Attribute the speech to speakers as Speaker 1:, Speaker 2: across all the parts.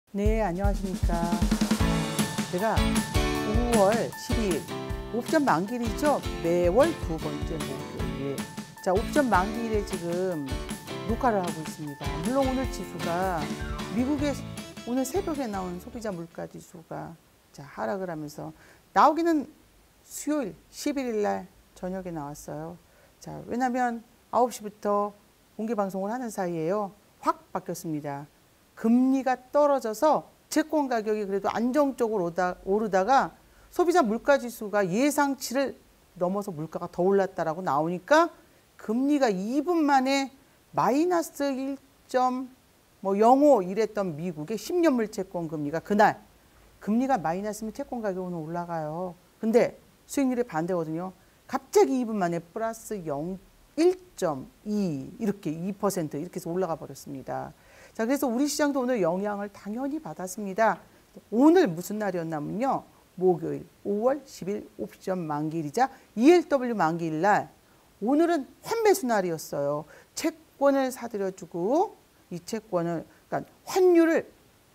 Speaker 1: 네, 안녕하십니까. 제가 5월 12일 옵션 만기일이죠. 매월 두 번째 목요일. 자, 옵션 만기일에 지금 녹화를 하고 있습니다. 물론 오늘 지수가 미국의 오늘 새벽에 나온 소비자 물가 지수가 하락을 하면서 나오기는 수요일 11일 날 저녁에 나왔어요. 자, 왜냐면 9시부터 공개 방송을 하는 사이에요. 확 바뀌었습니다. 금리가 떨어져서 채권 가격이 그래도 안정적으로 오르다가 소비자 물가 지수가 예상치를 넘어서 물가가 더 올랐다라고 나오니까 금리가 2분 만에 마이너스 1.05 이랬던 미국의 10년물 채권 금리가 그날 금리가 마이너스면 채권 가격은 올라가요. 근데 수익률이 반대거든요. 갑자기 2분 만에 플러스 1.2 이렇게 2% 이렇게 해서 올라가 버렸습니다. 자, 그래서 우리 시장도 오늘 영향을 당연히 받았습니다. 오늘 무슨 날이었냐면요. 목요일 5월 10일 옵션 만기일이자 ELW 만기일 날 오늘은 환매수 날이었어요. 채권을 사들여주고 이 채권을 그러니까 환율을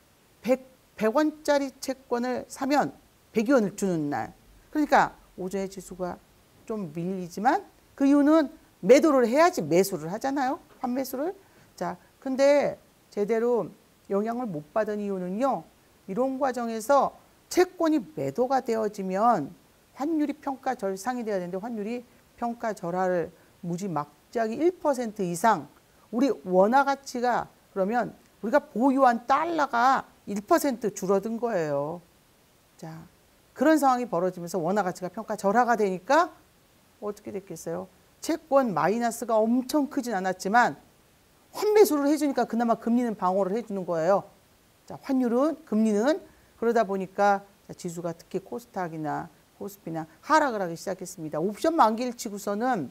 Speaker 1: 100원짜리 채권을 사면 100원을 주는 날. 그러니까 오전에 지수가 좀 밀리지만 그 이유는 매도를 해야지 매수를 하잖아요. 환매수를. 자, 근데 제대로 영향을 못 받은 이유는요. 이런 과정에서 채권이 매도가 되어지면 환율이 평가절상이 돼야 되는데 환율이 평가절하를 무지막지하게 1% 이상 우리 원화 가치가 그러면 우리가 보유한 달러가 1% 줄어든 거예요. 자, 그런 상황이 벌어지면서 원화 가치가 평가절하가 되니까 어떻게 됐겠어요? 채권 마이너스가 엄청 크진 않았지만 환매수를 해주니까 그나마 금리는 방어를 해주는 거예요. 자, 환율은 금리는 그러다 보니까 지수가 특히 코스닥이나 코스피나 하락을 하기 시작했습니다. 옵션 만기일 치고서는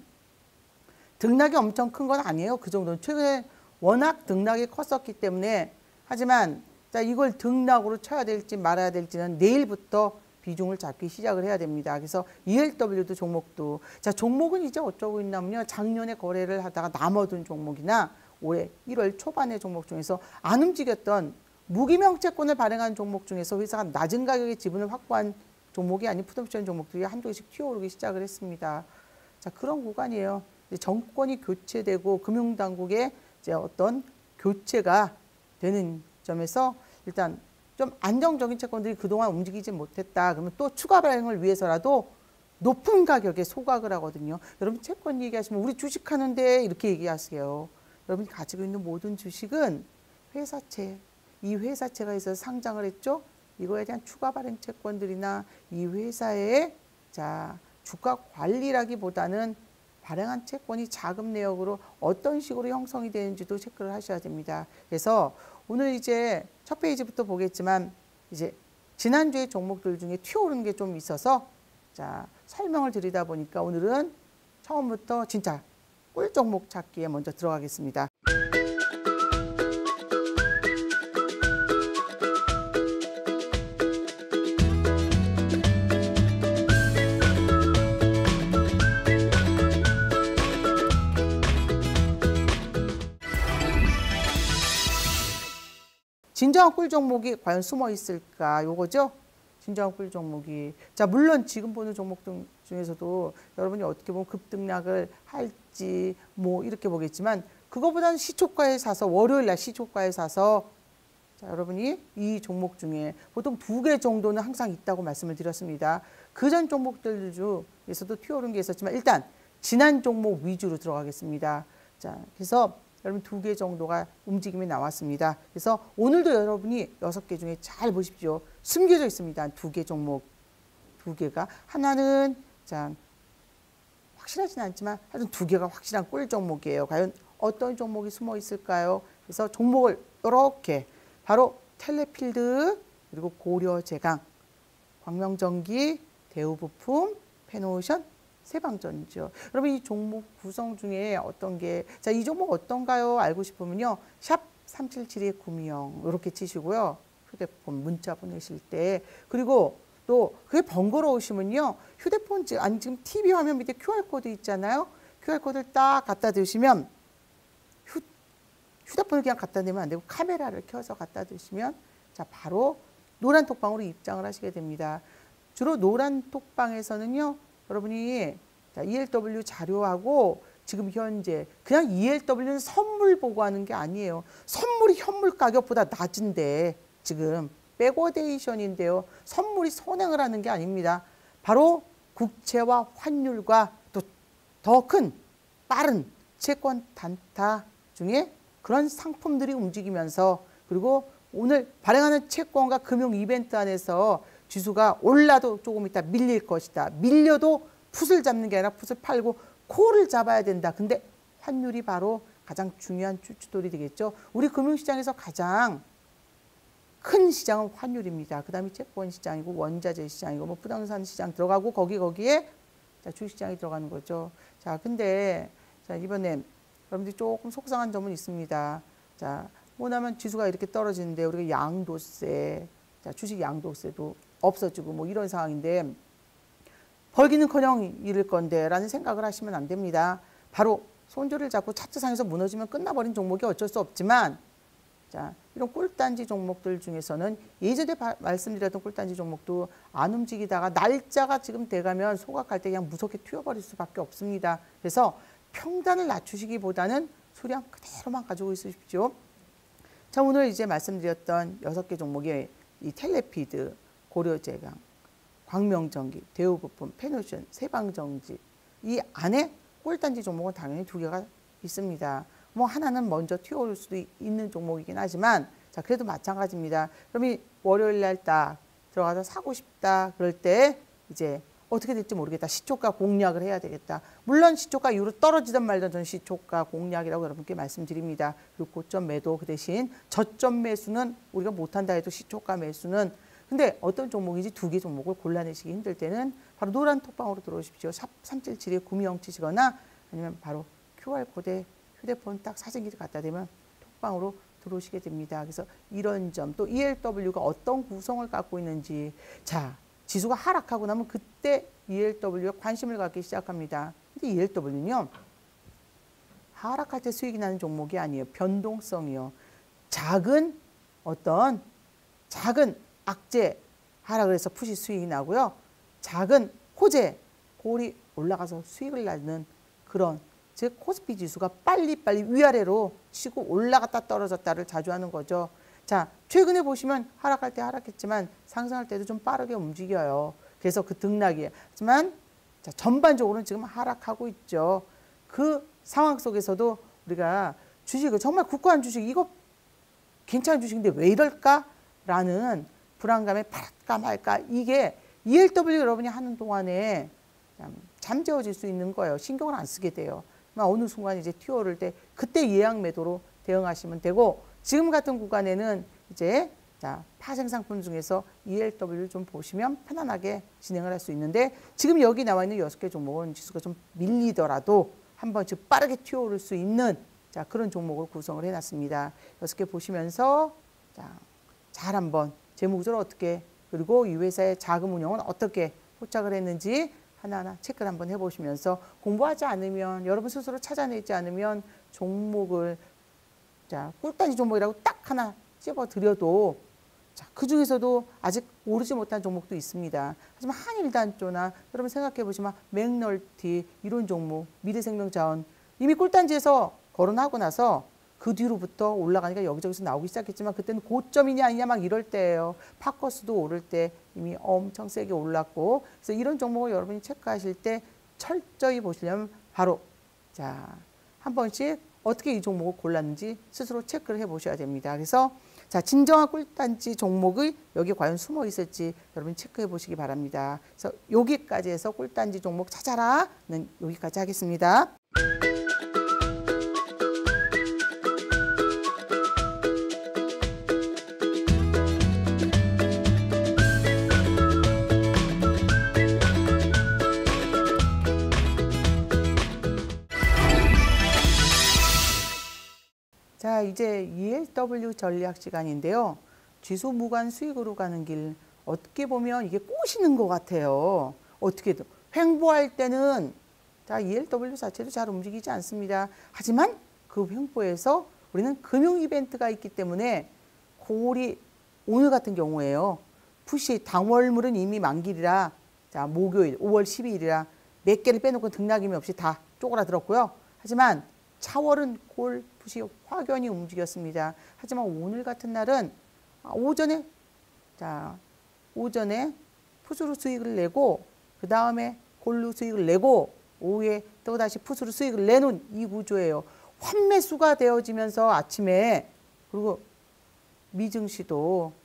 Speaker 1: 등락이 엄청 큰 건 아니에요. 그 정도는 최근에 워낙 등락이 컸었기 때문에 하지만 자, 이걸 등락으로 쳐야 될지 말아야 될지는 내일부터 비중을 잡기 시작을 해야 됩니다. 그래서 ELW도 종목도 자, 종목은 이제 어쩌고 있냐면요. 작년에 거래를 하다가 남아둔 종목이나 올해 1월 초반의 종목 중에서 안 움직였던 무기명 채권을 발행한 종목 중에서 회사가 낮은 가격에 지분을 확보한 종목이 아닌 풋옵션 종목들이 한두 개씩 튀어오르기 시작을 했습니다. 자, 그런 구간이에요. 정권이 교체되고 금융당국의 이제 어떤 교체가 되는 점에서 일단 좀 안정적인 채권들이 그동안 움직이지 못했다. 그러면 또 추가 발행을 위해서라도 높은 가격에 소각을 하거든요. 여러분 채권 얘기하시면 우리 주식하는데 이렇게 얘기하세요. 여러분이 가지고 있는 모든 주식은 회사채, 이 회사채가 있어서 상장을 했죠. 이거에 대한 추가 발행 채권들이나 이 회사의 자, 주가 관리라기보다는 발행한 채권이 자금 내역으로 어떤 식으로 형성이 되는지도 체크를 하셔야 됩니다. 그래서 오늘 이제 첫 페이지부터 보겠지만 이제 지난주에 종목들 중에 튀어오르는 게 좀 있어서 자, 설명을 드리다 보니까 오늘은 처음부터 진짜 꿀 종목 찾기에 먼저 들어가겠습니다. 진정한 꿀 종목이 과연 숨어 있을까? 요거죠? 진정한 꿀 종목이. 자, 물론 지금 보는 종목 중에서도 여러분이 어떻게 보면 급등락을 할지 뭐 이렇게 보겠지만 그거보다는 시초가에 사서 월요일 날 시초가에 사서 자, 여러분이 이 종목 중에 보통 2개 정도는 항상 있다고 말씀을 드렸습니다. 그전 종목들 중에서도 튀어오른 게 있었지만 일단 지난 종목 위주로 들어가겠습니다. 자, 그래서 여러분 2개 정도가 움직임이 나왔습니다. 그래서 오늘도 여러분이 6개 중에 잘 보십시오. 숨겨져 있습니다. 2개 종목. 2개가. 하나는 자, 확실하진 않지만 하여튼 2개가 확실한 꿀 종목이에요. 과연 어떤 종목이 숨어 있을까요? 그래서 종목을 이렇게 바로 텔레필드 그리고 고려제강, 광명전기, 대우부품, 페노션, 세방전지요. 여러분 이 종목 구성 중에 어떤 게, 자, 이 종목 어떤가요? 알고 싶으면요. 샵 377의 구미형 이렇게 치시고요. 휴대폰 문자 보내실 때. 그리고 또 그게 번거로우시면요. 휴대폰 아니 지금 TV 화면 밑에 QR코드 있잖아요. QR코드를 딱 갖다 두시면 휴대폰을 그냥 갖다 대면 안 되고 카메라를 켜서 갖다 두시면 자, 바로 노란 톡방으로 입장을 하시게 됩니다. 주로 노란 톡방에서는요, 여러분이 자, ELW 자료하고 지금 현재 그냥 ELW는 선물 보고하는 게 아니에요. 선물이 현물 가격보다 낮은데 지금 백워데이션인데요. 선물이 선행을 하는 게 아닙니다. 바로 국채와 환율과 또 더 큰 빠른 채권 단타 중에 그런 상품들이 움직이면서 그리고 오늘 발행하는 채권과 금융 이벤트 안에서 지수가 올라도 조금 있다 밀릴 것이다. 밀려도 풋을 잡는 게 아니라 풋을 팔고 콜을 잡아야 된다. 근데 환율이 바로 가장 중요한 쭈쭈돌이 되겠죠. 우리 금융시장에서 가장 큰 시장은 환율입니다. 그 다음에 채권 시장이고 원자재 시장이고 뭐 부동산 시장 들어가고 거기에 자, 주식시장이 들어가는 거죠. 자, 근데 자, 이번에 여러분들이 조금 속상한 점은 있습니다. 자, 뭐냐면 지수가 이렇게 떨어지는데 우리가 양도세, 자, 주식 양도세도 없어지고 뭐 이런 상황인데 벌기는커녕 잃을 건데 라는 생각을 하시면 안 됩니다. 바로 손절을 잡고 차트상에서 무너지면 끝나버린 종목이 어쩔 수 없지만 자, 이런 꿀단지 종목들 중에서는 예전에 말씀드렸던 꿀단지 종목도 안 움직이다가 날짜가 지금 돼가면 소각할 때 그냥 무섭게 튀어버릴 수밖에 없습니다. 그래서 평단을 낮추시기보다는 수량 그대로만 가지고 있으십시오. 자, 오늘 이제 말씀드렸던 6개 종목의 이 텔레피드, 고려제강, 광명전기, 대우부품, 페노션, 세방정지 이 안에 꿀단지 종목은 당연히 2개가 있습니다. 뭐 하나는 먼저 튀어올 수도 있는 종목이긴 하지만 자, 그래도 마찬가지입니다. 그럼 이 월요일 날 딱 들어가서 사고 싶다 그럴 때 이제 어떻게 될지 모르겠다. 시초가 공략을 해야 되겠다. 물론 시초가 이후로 떨어지든 말든 저는 시초가 공략이라고 여러분께 말씀드립니다. 그리고 고점 매도 그 대신 저점 매수는 우리가 못한다 해도 시초가 매수는 근데 어떤 종목인지 2개 종목을 골라내시기 힘들 때는 바로 노란 톡방으로 들어오십시오. 샵 377에 구미영 치시거나 아니면 바로 QR코드에 휴대폰 딱 사진기를 갖다 대면 톡방으로 들어오시게 됩니다. 그래서 이런 점 또 ELW가 어떤 구성을 갖고 있는지 자 지수가 하락하고 나면 그때 ELW에 관심을 갖기 시작합니다. 근데 ELW는요. 하락할 때 수익이 나는 종목이 아니에요. 변동성이요. 작은 악재 하락을 해서 푸시 수익이 나고요. 작은 호재, 골이 올라가서 수익을 나는 그런 즉 코스피 지수가 빨리빨리 위아래로 치고 올라갔다 떨어졌다를 자주 하는 거죠. 자, 최근에 보시면 하락할 때 하락했지만 상승할 때도 좀 빠르게 움직여요. 그래서 그 등락이에요. 하지만 자, 전반적으로는 지금 하락하고 있죠. 그 상황 속에서도 우리가 주식을 정말 굳건한 주식 이거 괜찮은 주식인데 왜 이럴까라는 불안감에 팔까 말까 이게 ELW 여러분이 하는 동안에 잠재워질 수 있는 거예요. 신경을 안 쓰게 돼요. 어느 순간 이제 튀어오를 때 그때 예약 매도로 대응하시면 되고 지금 같은 구간에는 이제 자, 파생 상품 중에서 ELW를 좀 보시면 편안하게 진행을 할 수 있는데 지금 여기 나와 있는 6개 종목은 지수가 좀 밀리더라도 한 번씩 빠르게 튀어오를 수 있는 자, 그런 종목을 구성을 해놨습니다. 6개 보시면서 자, 잘 한번 재무구조를 어떻게 그리고 이 회사의 자금 운영은 어떻게 포착을 했는지 하나하나 체크를 한번 해보시면서 공부하지 않으면 여러분 스스로 찾아내지 않으면 종목을 자 꿀단지 종목이라고 딱 하나 찝어드려도 자, 그중에서도 아직 오르지 못한 종목도 있습니다. 하지만 한일단조나 여러분 생각해 보시면 맥널티 이런 종목 미래생명자원 이미 꿀단지에서 거론하고 나서 그 뒤로부터 올라가니까 여기저기서 나오기 시작했지만 그때는 고점이냐 아니냐 막 이럴 때예요. 파커스도 오를 때 이미 엄청 세게 올랐고 그래서 이런 종목을 여러분이 체크하실 때 철저히 보시려면 바로 자, 한 번씩 어떻게 이 종목을 골랐는지 스스로 체크를 해보셔야 됩니다. 그래서 자, 진정한 꿀단지 종목이 여기 과연 숨어 있을지 여러분 체크해 보시기 바랍니다. 그래서 여기까지 해서 꿀단지 종목 찾아라는 여기까지 하겠습니다. 자, 이제 ELW 전략 시간인데요. 지수 무관 수익으로 가는 길 어떻게 보면 이게 꼬시는 것 같아요. 어떻게든 횡보할 때는 자, ELW 자체도 잘 움직이지 않습니다. 하지만 그 횡보에서 우리는 금융 이벤트가 있기 때문에 골이 오늘 같은 경우에요. 풋이 당월물은 이미 만기이라 자, 목요일 5월 12일이라 몇 개를 빼놓고 등락임이 없이 다 쪼그라들었고요. 하지만 차월은 골 풋이 확연히 움직였습니다. 하지만 오늘 같은 날은 오전에 풋으로 수익을 내고 그 다음에 골로 수익을 내고 오후에 또다시 풋으로 수익을 내놓은 이 구조예요. 환매수가 되어지면서 아침에 그리고 미증시도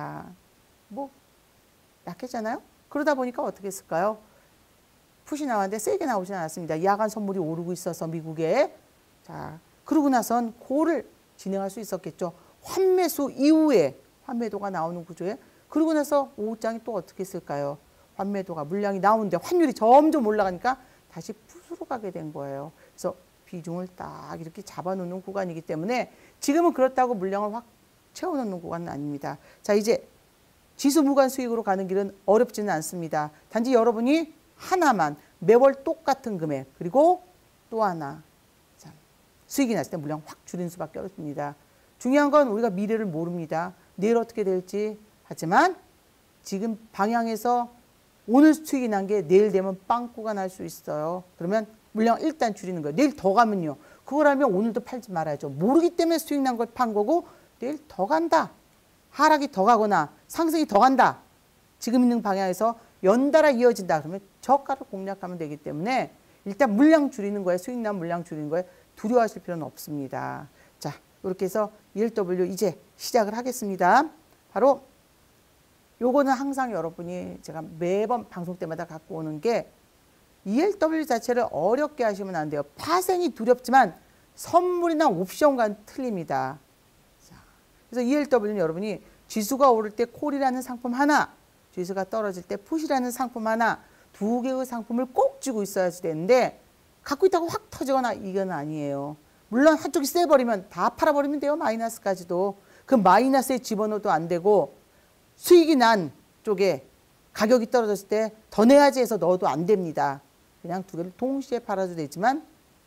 Speaker 1: 약했잖아요. 그러다 보니까 어떻게 했을까요? 풋이 나왔는데 세게 나오진 않았습니다. 야간 선물이 오르고 있어서 미국에 그러고 나선 골을 진행할 수 있었겠죠. 환매수 이후에 환매도가 나오는 구조에 그러고 나서 오후장이 또 어떻게 했을까요? 환매도가 물량이 나오는데 환율이 점점 올라가니까 다시 풋으로 가게 된 거예요. 그래서 비중을 딱 이렇게 잡아놓는 구간이기 때문에 지금은 그렇다고 물량을 확 채워놓는 구간은 아닙니다. 자, 이제 지수 무관 수익으로 가는 길은 어렵지는 않습니다. 단지 여러분이 하나만 매월 똑같은 금액 그리고 또 하나 수익이 났을 때 물량 확 줄인 수밖에 없습니다. 중요한 건 우리가 미래를 모릅니다. 내일 어떻게 될지. 하지만 지금 방향에서 오늘 수익이 난 게 내일 되면 빵꾸가 날 수 있어요. 그러면 물량 일단 줄이는 거예요. 내일 더 가면요. 그걸 알면 오늘도 팔지 말아야죠. 모르기 때문에 수익 난 걸 판 거고 내일 더 간다. 하락이 더 가거나 상승이 더 간다. 지금 있는 방향에서 연달아 이어진다. 그러면 저가를 공략하면 되기 때문에 일단 물량 줄이는 거에 수익 난 물량 줄이는 거에 두려워하실 필요는 없습니다. 자, 이렇게 해서 ELW 이제 시작을 하겠습니다. 바로 요거는 항상 여러분이 제가 매번 방송 때마다 갖고 오는 게 ELW 자체를 어렵게 하시면 안 돼요. 파생이 두렵지만 선물이나 옵션과는 틀립니다. 자, 그래서 ELW는 여러분이 지수가 오를 때 콜이라는 상품 하나, 지수가 떨어질 때 풋이라는 상품 하나, 두 개의 상품을 꼭 쥐고 있어야 되는데 갖고 있다고 확 터지거나 이건 아니에요. 물론 한쪽이 세버리면 다 팔아버리면 돼요. 마이너스까지도. 그 마이너스에 집어넣어도 안 되고 수익이 난 쪽에 가격이 떨어졌을 때 더 내야지 해서 넣어도 안 됩니다. 그냥 두 개를 동시에 팔아도 되지만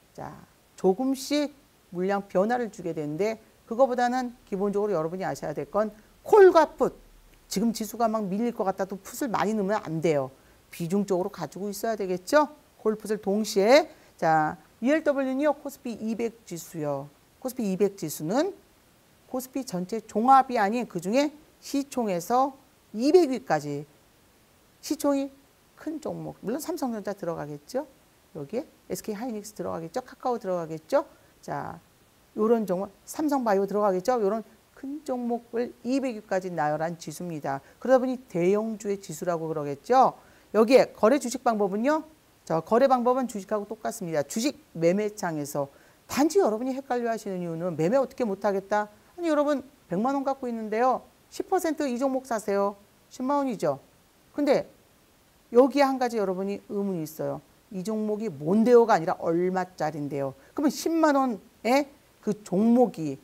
Speaker 1: 조금씩 물량 변화를 주게 되는데 그거보다는 기본적으로 여러분이 아셔야 될 건 콜과 풋. 지금 지수가 막 밀릴 것 같아도 풋을 많이 넣으면 안 돼요. 비중적으로 가지고 있어야 되겠죠. 콜, 풋을 동시에. 자, ELW는요. 코스피 200 지수요. 코스피 200 지수는 코스피 전체 종합이 아닌 그중에 시총에서 200위까지 시총이 큰 종목. 물론 삼성전자 들어가겠죠. 여기에 SK하이닉스 들어가겠죠. 카카오 들어가겠죠. 자, 요런 종목 삼성바이오 들어가겠죠. 요런 큰 종목을 200위까지 나열한 지수입니다. 그러다 보니 대형주의 지수라고 그러겠죠. 여기에 거래 주식 방법은요. 거래 방법은 주식하고 똑같습니다. 주식 매매창에서 단지 여러분이 헷갈려 하시는 이유는 매매 어떻게 못하겠다. 아니 여러분 100만 원 갖고 있는데요. 10% 이 종목 사세요. 10만 원이죠. 근데 여기에 한 가지 여러분이 의문이 있어요. 이 종목이 뭔데요가 아니라 얼마짜린데요. 그러면 10만 원에 그 종목이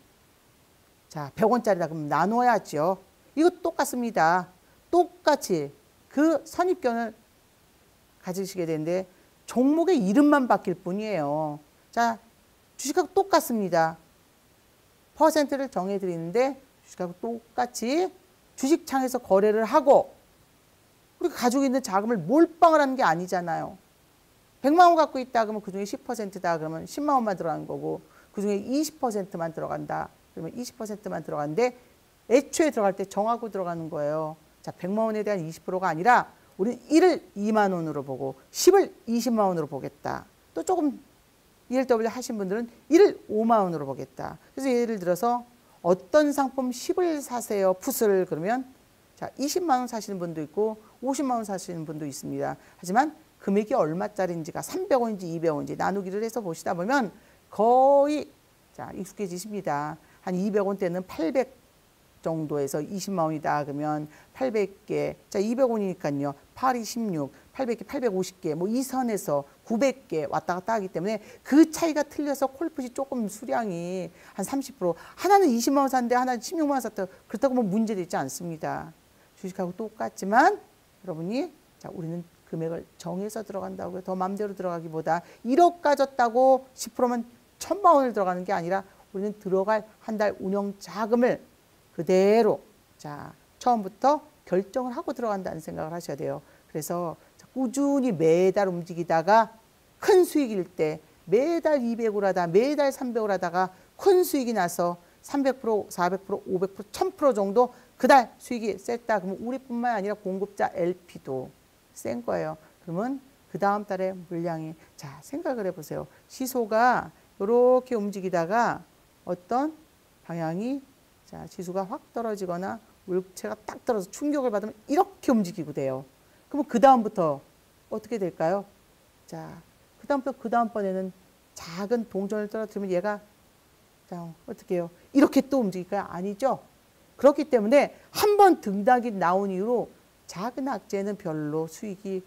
Speaker 1: 100원짜리다 그러면 나눠야죠. 이거 똑같습니다. 똑같이 그 선입견을 가지시게 되는데 종목의 이름만 바뀔 뿐이에요. 자, 주식하고 똑같습니다. 퍼센트를 정해드리는데 주식하고 똑같이 주식창에서 거래를 하고 우리가 가지고 있는 자금을 몰빵을 하는 게 아니잖아요. 100만 원 갖고 있다 그러면 그중에 10%다 그러면 10만 원만 들어간 거고 그중에 20%만 들어간다. 그러면 20%만 들어가는데 애초에 들어갈 때 정하고 들어가는 거예요. 자, 100만 원에 대한 20%가 아니라 우리는 1을 2만 원으로 보고 10을 20만 원으로 보겠다. 또 조금 ELW 하신 분들은 1을 5만 원으로 보겠다. 그래서 예를 들어서 어떤 상품 10을 사세요. 풋을 그러면 20만 원 사시는 분도 있고 50만 원 사시는 분도 있습니다. 하지만 금액이 얼마짜리인지가 300원인지 200원인지 나누기를 해서 보시다 보면 거의 익숙해지십니다. 한 200원대는 800 정도에서 20만 원이다 그러면 800개, 200원이니까요. 8이 16, 800개, 850개, 뭐 이 선에서 900개 왔다 갔다 하기 때문에 그 차이가 틀려서 콜풋이 조금 수량이 한 30%, 하나는 20만 원 샀는데 하나는 16만 원 샀다. 그렇다고 뭐 문제도 있지 않습니다. 주식하고 똑같지만 여러분이 우리는 금액을 정해서 들어간다고요. 더 맘대로 들어가기보다 1억 가졌다고 10%면 1,000만 원을 들어가는 게 아니라 우리는 들어갈 한 달 운영 자금을 그대로 자, 처음부터 결정을 하고 들어간다는 생각을 하셔야 돼요. 그래서 꾸준히 매달 움직이다가 큰 수익일 때 매달 200으로 하다 매달 300으로 하다가 큰 수익이 나서 300%, 400%, 500%, 1000% 정도 그달 수익이 셌다. 그러면 우리뿐만 아니라 공급자 LP도 센 거예요. 그러면 그 다음 달에 물량이, 자, 생각을 해보세요. 시소가 이렇게 움직이다가 어떤 방향이, 자, 지수가 확 떨어지거나 물체가 딱 떨어져서 충격을 받으면 이렇게 움직이고 돼요. 그러면 그 다음부터 어떻게 될까요? 자, 그 다음부터 그 다음번에는 작은 동전을 떨어뜨리면 얘가, 자, 어떻게 해요? 이렇게 또 움직일까요? 아니죠. 그렇기 때문에 한 번 등락이 나온 이후로 작은 악재는 별로 수익이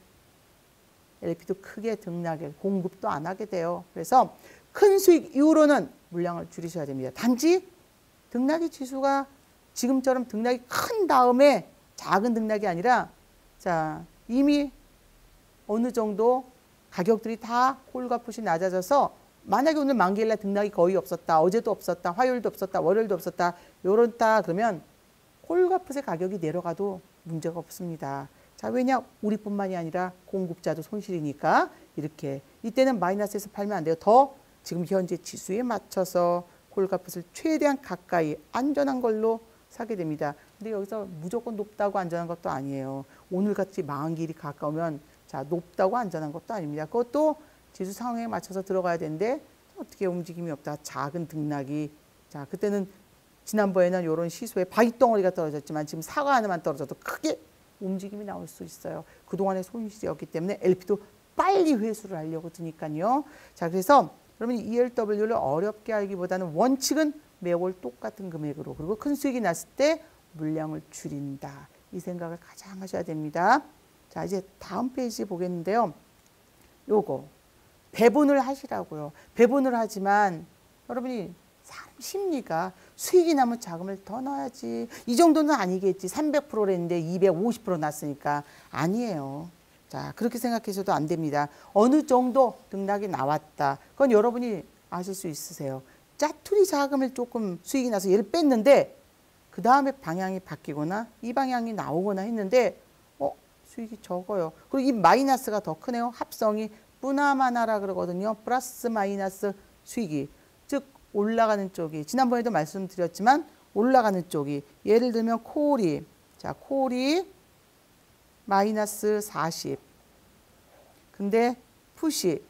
Speaker 1: LP도 크게 등락에 공급도 안 하게 돼요. 그래서 큰 수익 이후로는 물량을 줄이셔야 됩니다. 단지 등락의 지수가 지금처럼 등락이 큰 다음에 작은 등락이 아니라, 자, 이미 어느 정도 가격들이 다 콜값이 낮아져서 만약에 오늘 만기일날 등락이 거의 없었다, 어제도 없었다, 화요일도 없었다, 월요일도 없었다, 요렇다 그러면 콜값의 가격이 내려가도 문제가 없습니다. 자, 왜냐? 우리뿐만이 아니라 공급자도 손실이니까 이렇게 이때는 마이너스에서 팔면 안 돼요. 더 지금 현재 지수에 맞춰서 콜값을 최대한 가까이 안전한 걸로 사게 됩니다. 근데 여기서 무조건 높다고 안전한 것도 아니에요. 오늘같이 만기일이 가까우면, 자, 높다고 안전한 것도 아닙니다. 그것도 지수 상황에 맞춰서 들어가야 되는데 어떻게 움직임이 없다. 작은 등락이, 자, 그때는 지난번에는 이런 시소에 바위덩어리가 떨어졌지만 지금 사과 하나만 떨어져도 크게 움직임이 나올 수 있어요. 그동안의 손실이었기 때문에 LP도 빨리 회수를 하려고 드니까요. 자, 그래서 여러분이 ELW를 어렵게 알기보다는 원칙은 매월 똑같은 금액으로, 그리고 큰 수익이 났을 때 물량을 줄인다. 이 생각을 가장 하셔야 됩니다. 자, 이제 다음 페이지 보겠는데요. 요거 배분을 하시라고요. 배분을 하지만 여러분이 사람 심리가 수익이 나면 자금을 더 넣어야지. 이 정도는 아니겠지. 300%랬는데 250% 났으니까. 아니에요. 자, 그렇게 생각하셔도 안 됩니다. 어느 정도 등락이 나왔다. 그건 여러분이 아실 수 있으세요. 짜투리 자금을 조금 수익이 나서 얘를 뺐는데 그 다음에 방향이 바뀌거나 이 방향이 나오거나 했는데 수익이 적어요. 그리고 이 마이너스가 더 크네요. 합성이 뿌나마나라 그러거든요. 플러스 마이너스 수익이. 즉 올라가는 쪽이, 지난번에도 말씀드렸지만 올라가는 쪽이, 예를 들면 콜이, 자, 콜이 마이너스 40. 근데 풋이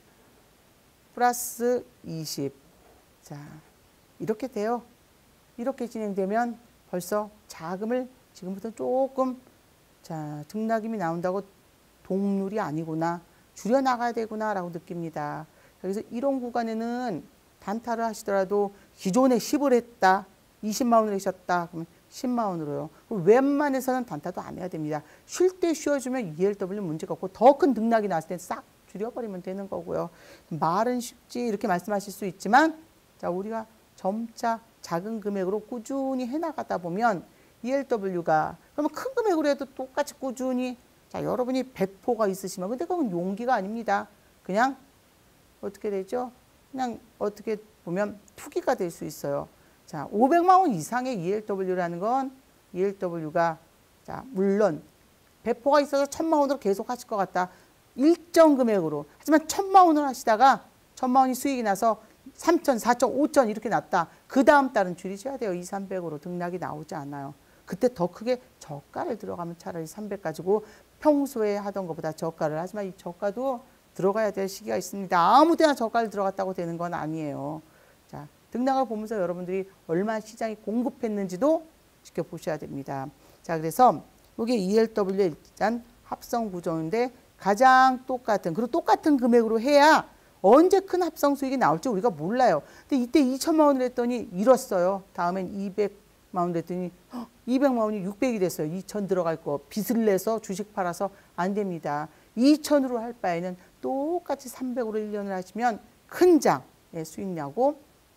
Speaker 1: 플러스 20. 자, 이렇게 돼요. 이렇게 진행되면 벌써 자금을 지금부터 조금, 자, 등락임이 나온다고 동률이 아니구나, 줄여나가야 되구나 라고 느낍니다. 그래서 이런 구간에는 단타를 하시더라도 기존에 10을 했다, 20만 원을 하셨다, 그러면 10만 원으로요. 웬만해서는 단타도 안 해야 됩니다. 쉴 때 쉬어주면 ELW 문제가 없고 더 큰 등락이 났을 때 싹 줄여버리면 되는 거고요. 말은 쉽지 이렇게 말씀하실 수 있지만, 자, 우리가 점차 작은 금액으로 꾸준히 해나가다 보면 ELW가, 그러면 큰 금액으로 해도 똑같이 꾸준히, 자, 여러분이 배포가 있으시면, 근데 그건 용기가 아닙니다. 그냥 어떻게 되죠? 그냥 어떻게 보면 투기가 될 수 있어요. 자, 500만 원 이상의 ELW라는 건 ELW가, 자, 물론 배포가 있어서 1000만 원으로 계속 하실 것 같다. 일정 금액으로. 하지만 1000만 원을 하시다가 1000만 원이 수익이 나서 3000, 4000, 5000 이렇게 났다. 그 다음 달은 줄이셔야 돼요. 2, 300으로 등락이 나오지 않아요. 그때 더 크게 저가를 들어가면 차라리 300 가지고 평소에 하던 것보다 저가를, 하지만 이 저가도 들어가야 될 시기가 있습니다. 아무 데나 저가를 들어갔다고 되는 건 아니에요. 자, 등락을 보면서 여러분들이 얼마나 시장이 공급했는지도 지켜보셔야 됩니다. 자, 그래서 이게 ELW의 일단 합성 구조인데 가장 똑같은, 그리고 똑같은 금액으로 해야 언제 큰 합성 수익이 나올지 우리가 몰라요. 근데 이때 2천만 원을 했더니 잃었어요. 다음엔 200만 원을 했더니 200만 원이 600이 됐어요. 2천 들어갈 거 빚을 내서 주식 팔아서 안 됩니다. 2천으로 할 바에는 똑같이 300으로 1년을 하시면 큰 장의 수익 나고,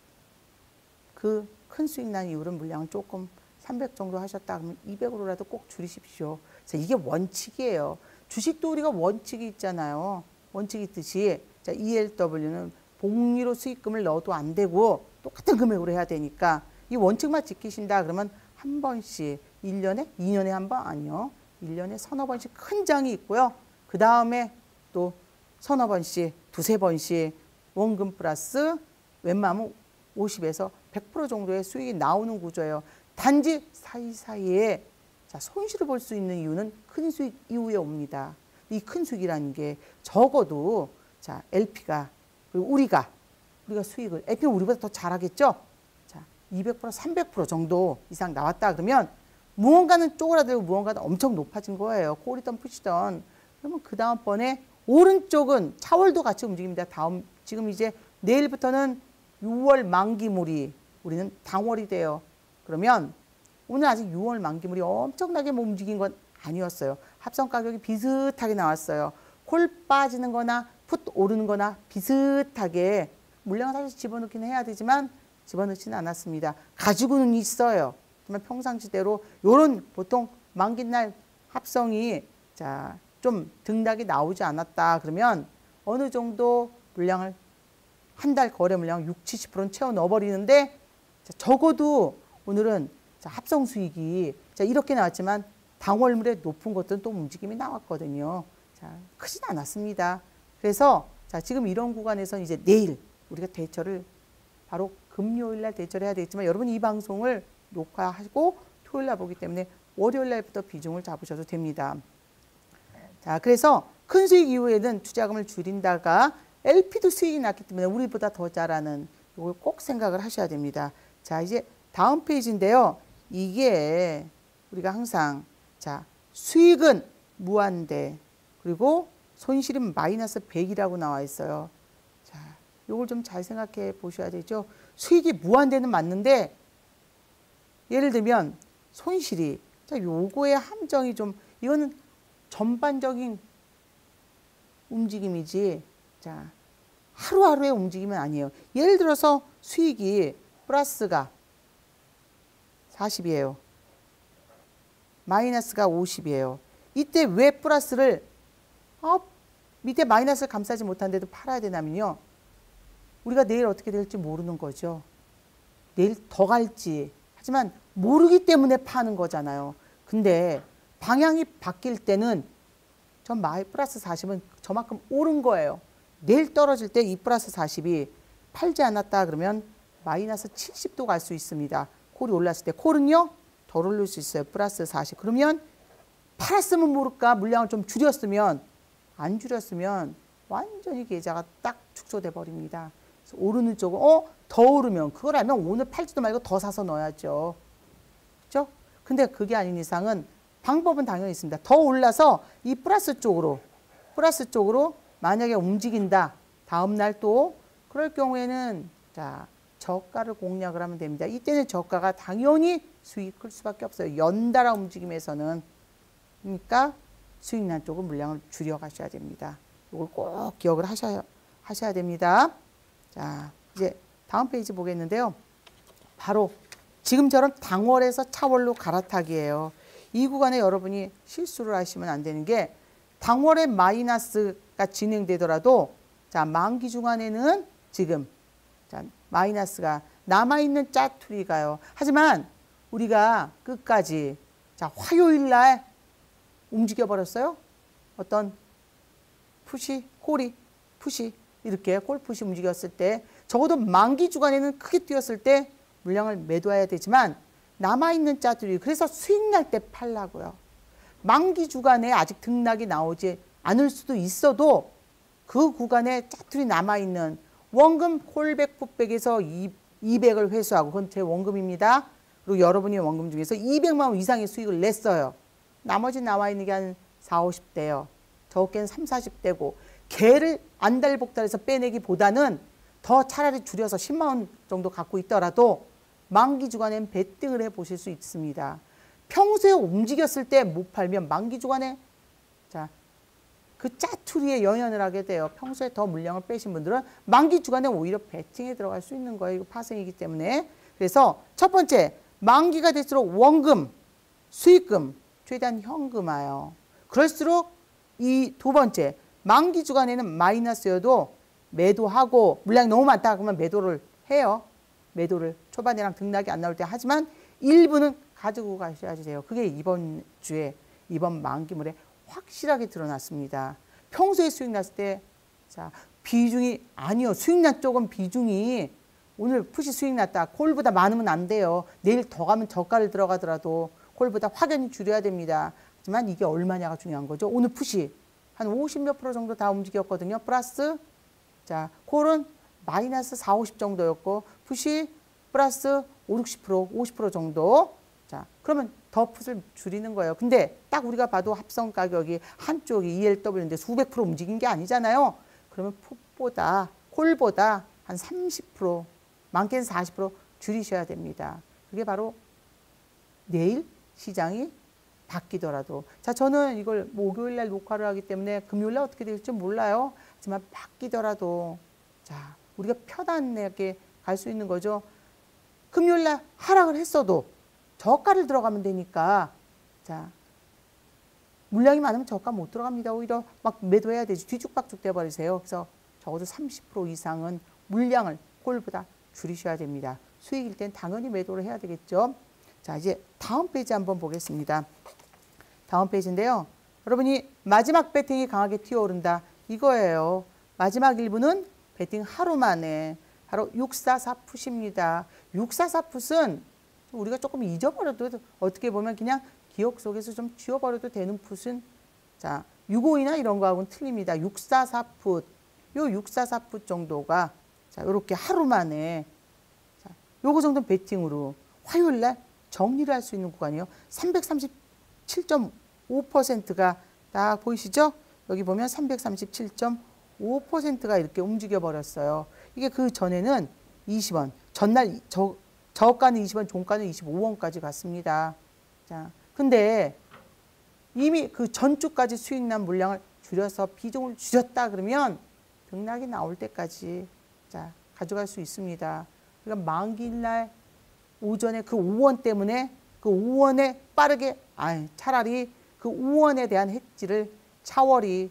Speaker 1: 그 큰 수익 난 이후로는 물량을 조금 300 정도 하셨다 그러면 200으로라도 꼭 줄이십시오. 그래서 이게 원칙이에요. 주식도 우리가 원칙이 있잖아요. 원칙이 있듯이, 자, ELW는 복리로 수익금을 넣어도 안 되고 똑같은 금액으로 해야 되니까 이 원칙만 지키신다 그러면 한 번씩 1년에 2년에 한 번 아니요. 1년에 서너 번씩 큰 장이 있고요. 그 다음에 또 서너 번씩 두세 번씩 원금 플러스 웬만하면 50에서 100% 정도의 수익이 나오는 구조예요. 단지 사이사이에 자, 손실을 볼 수 있는 이유는 큰 수익 이후에 옵니다. 이 큰 수익이라는 게 적어도 자, LP가 그리고 우리가 수익을 LP는 우리보다 더 잘하겠죠. 자, 200% 300% 정도 이상 나왔다 그러면 무언가는 쪼그라들고 무언가는 엄청 높아진 거예요. 콜이던 푸시던. 그러면 그 다음번에 오른쪽은 차월도 같이 움직입니다. 지금 이제 내일부터는 6월 만기물이 우리는 당월이 돼요. 그러면 오늘 아직 6월 만기물이 엄청나게 움직인 건 아니었어요. 합성 가격이 비슷하게 나왔어요. 콜 빠지는 거나 풋 오르는 거나 비슷하게 물량을 사실 집어넣긴 해야 되지만 집어넣지는 않았습니다. 가지고는 있어요. 하지만 평상시대로 요런 보통 만기날 합성이 자, 좀 등락이 나오지 않았다 그러면 어느 정도 물량을 한 달 거래 물량 60, 70%는 채워 넣어버리는데 자, 적어도 오늘은 자, 합성 수익이 자, 이렇게 나왔지만 당월물의 높은 것들은 또 움직임이 나왔거든요. 자, 크진 않았습니다. 그래서 자, 지금 이런 구간에서 이제 내일 우리가 대처를 바로 금요일 날 대처를 해야 되겠지만 여러분 이 방송을 녹화하고 토요일 날 보기 때문에 월요일 날부터 비중을 잡으셔도 됩니다. 자, 그래서 큰 수익 이후에는 투자금을 줄인다가 LP도 수익이 났기 때문에 우리보다 더 잘하는 이걸 꼭 생각을 하셔야 됩니다. 자, 이제 다음 페이지인데요. 이게 우리가 항상 자, 수익은 무한대 그리고 손실은 마이너스 100이라고 나와 있어요. 자, 이걸 좀 잘 생각해 보셔야 되죠. 수익이 무한대는 맞는데 예를 들면 손실이 자, 요거의 함정이 좀 이거는 전반적인 움직임이지 자, 하루하루의 움직임은 아니에요. 예를 들어서 수익이 플러스가 40이에요. 마이너스가 50이에요. 이때 왜 플러스를 밑에 마이너스를 감싸지 못한데도 팔아야 되냐면요. 우리가 내일 어떻게 될지 모르는 거죠. 내일 더 갈지. 하지만 모르기 때문에 파는 거잖아요. 근데 방향이 바뀔 때는 전 플러스 40은 저만큼 오른 거예요. 내일 떨어질 때 이 플러스 40이 팔지 않았다 그러면 마이너스 70도 갈 수 있습니다. 콜이 올랐을 때 콜은요 덜 올릴 수 있어요. 플러스 40. 그러면 팔았으면 모를까 물량을 좀 줄였으면 안 줄였으면 완전히 계좌가 딱 축소돼 버립니다. 그래서 오르는 쪽은 더 오르면 그걸 알면 오늘 팔지도 말고 더 사서 넣어야죠. 그렇죠? 근데 그게 아닌 이상은 방법은 당연히 있습니다. 더 올라서 이 플러스 쪽으로 만약에 움직인다. 다음 날 또 그럴 경우에는 자, 저가를 공략을 하면 됩니다. 이때는 저가가 당연히 수익이 클 수밖에 없어요. 연달아 움직임에서는. 그러니까 수익 난 쪽은 물량을 줄여 가셔야 됩니다. 이걸 꼭 기억을 하셔야 됩니다. 자, 이제 다음 페이지 보겠는데요. 바로 지금처럼 당월에서 차월로 갈아타기예요. 이 구간에 여러분이 실수를 하시면 안 되는 게 당월에 마이너스가 진행되더라도 자, 만기 중간에는 지금 자, 마이너스가 남아있는 짜투리가요. 하지만 우리가 끝까지 자, 화요일 날 움직여 버렸어요. 어떤 푸시, 콜이 푸시 이렇게 콜푸시 움직였을 때 적어도 만기 주간에는 크게 뛰었을 때 물량을 매도해야 되지만 남아있는 짜투리 그래서 수익 날 때 팔라고요. 만기 주간에 아직 등락이 나오지 않을 수도 있어도 그 구간에 짜투리 남아있는 원금 콜백 풋백에서 200을 회수하고 그건 제 원금입니다. 그리고 여러분의 원금 중에서 200만 원 이상의 수익을 냈어요. 나머지 나와 있는 게 한 40, 50대요. 적게는 30, 40대고 개를 안달복달해서 빼내기보다는 더 차라리 줄여서 10만 원 정도 갖고 있더라도 만기 주간엔 베팅을 해보실 수 있습니다. 평소에 움직였을 때 못 팔면 만기 주간에 자, 그 짜투리에 연연을 하게 돼요. 평소에 더 물량을 빼신 분들은 만기 주간에 오히려 베팅에 들어갈 수 있는 거예요. 이거 파생이기 때문에. 그래서 첫 번째, 만기가 될수록 원금, 수익금, 최대한 현금화요. 그럴수록 이 두 번째, 만기 주간에는 마이너스여도 매도하고 물량이 너무 많다 그러면 매도를 해요. 매도를 초반이랑 등락이 안 나올 때 하지만 일부는 가지고 가셔야 돼요. 그게 이번 주에 이번 만기물에 확실하게 드러났습니다. 평소에 수익 났을 때 자, 비중이 아니요. 수익 난 쪽은 비중이 오늘 푸시 수익 났다. 콜보다 많으면 안 돼요. 내일 더 가면 저가를 들어가더라도 콜보다 확연히 줄여야 됩니다. 하지만 이게 얼마냐가 중요한 거죠. 오늘 푸시 한 50몇 프로 정도 다 움직였거든요. 플러스 자, 콜은 마이너스 4, 50 정도였고 푸시 플러스 5, 60%, 50% 정도. 자, 그러면 더 풋을 줄이는 거예요. 근데 딱 우리가 봐도 합성 가격이 한쪽이 ELW인데 수백 프로 움직인 게 아니잖아요. 그러면 풋보다 콜보다 한 30%, 많게는 40% 줄이셔야 됩니다. 그게 바로 내일 시장이 바뀌더라도. 자, 저는 이걸 목요일 날 녹화를 하기 때문에 금요일 날 어떻게 될지 몰라요. 하지만 바뀌더라도 자, 우리가 편안하게 갈 수 있는 거죠. 금요일 날 하락을 했어도 저가를 들어가면 되니까 자, 물량이 많으면 저가 못 들어갑니다. 오히려 막 매도해야 되지. 뒤죽박죽 돼버리세요. 그래서 적어도 30% 이상은 물량을 콜보다 줄이셔야 됩니다. 수익일 땐 당연히 매도를 해야 되겠죠. 자, 이제 다음 페이지 한번 보겠습니다. 다음 페이지인데요. 여러분이 마지막 배팅이 강하게 튀어오른다. 이거예요. 마지막 일부는 배팅 하루 만에 바로 644풋입니다. 644풋은 우리가 조금 잊어버려도 어떻게 보면 그냥 기억 속에서 좀 지워버려도 되는 풋은 자 652나 이런 거하고는 틀립니다. 644풋 요 644풋 정도가 자 이렇게 하루 만에 자 요거 정도는 배팅으로 화요일 날 정리를 할 수 있는 구간이요. 337.5%가 딱 보이시죠? 여기 보면 337.5%가 이렇게 움직여 버렸어요. 이게 그 전에는 20원 전날 저가는 20원, 종가는 25원까지 갔습니다. 자, 근데 이미 그 전주까지 수익 난 물량을 줄여서 비중을 줄였다 그러면 등락이 나올 때까지 자, 가져갈 수 있습니다. 그러니까 만기일 날 오전에 그 5원 때문에 그 5원에 빠르게 차라리 그 5원에 대한 해지를 차월이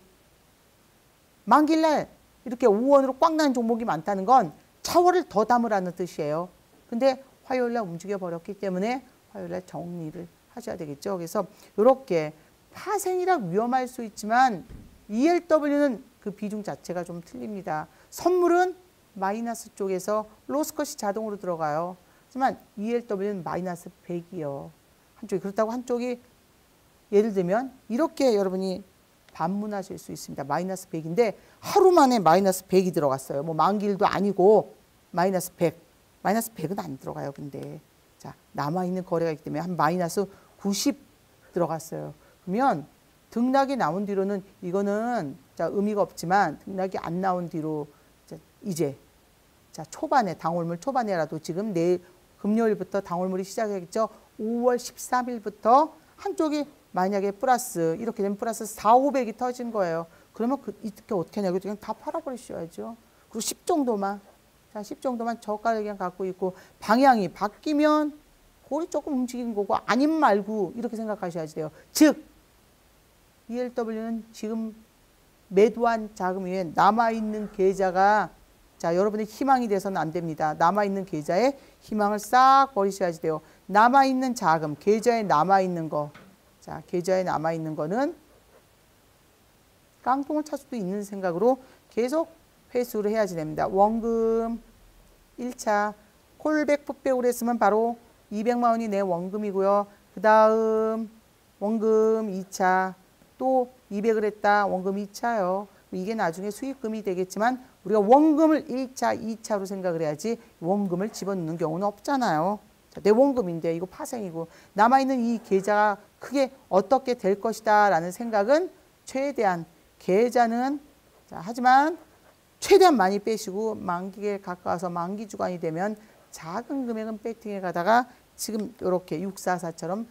Speaker 1: 만기일 날 이렇게 5원으로 꽉 난 종목이 많다는 건 차월을 더 담으라는 뜻이에요. 근데 화요일 날 움직여 버렸기 때문에 화요일 날 정리를 하셔야 되겠죠. 그래서 이렇게 파생이라 위험할 수 있지만 ELW는 그 비중 자체가 좀 틀립니다. 선물은 마이너스 쪽에서 로스컷이 자동으로 들어가요. 하지만 ELW는 마이너스 100이요. 한쪽이 그렇다고 한쪽이 예를 들면 이렇게 여러분이 반문하실 수 있습니다. 마이너스 100인데 하루 만에 마이너스 100이 들어갔어요. 뭐 만기일도 아니고 마이너스 100. 마이너스 100은 안 들어가요. 근데 자 남아있는 거래가 있기 때문에 한 마이너스 90 들어갔어요. 그러면 등락이 나온 뒤로는 이거는 자 의미가 없지만 등락이 안 나온 뒤로 이제 자 초반에 당월물 초반에라도 지금 내일 금요일부터 당월물이 시작하겠죠. 5월 13일부터 한쪽이 만약에 플러스 이렇게 되면 플러스 4, 500이 터진 거예요. 그러면 이렇게 어떻게 하냐고 그냥 다 팔아버리셔야죠. 그리고 10 정도만 자, 10 정도만 저가를 그냥 갖고 있고 방향이 바뀌면 골이 조금 움직이는 거고 아님 말고 이렇게 생각하셔야지 돼요. 즉 ELW는 지금 매도한 자금 위에 남아있는 계좌가 자 여러분의 희망이 돼서는 안 됩니다. 남아있는 계좌에 희망을 싹 버리셔야지 돼요. 남아있는 자금, 계좌에 남아있는 거. 자 계좌에 남아있는 거는 깡통을 찰 수도 있는 생각으로 계속 회수를 해야지 됩니다. 원금 1차 콜백 풋백으로 했으면 바로 200만 원이 내 원금이고요. 그 다음 원금 2차 또 200을 했다. 원금 2차요. 이게 나중에 수익금이 되겠지만 우리가 원금을 1차, 2차로 생각을 해야지 원금을 집어넣는 경우는 없잖아요. 자, 내 원금인데 이거 파생이고 남아있는 이 계좌가 크게 어떻게 될 것이다 라는 생각은 최대한 계좌는 자, 하지만 최대한 많이 빼시고 만기에 가까워서 만기 주간이 되면 작은 금액은 배팅에 가다가 지금 이렇게 644처럼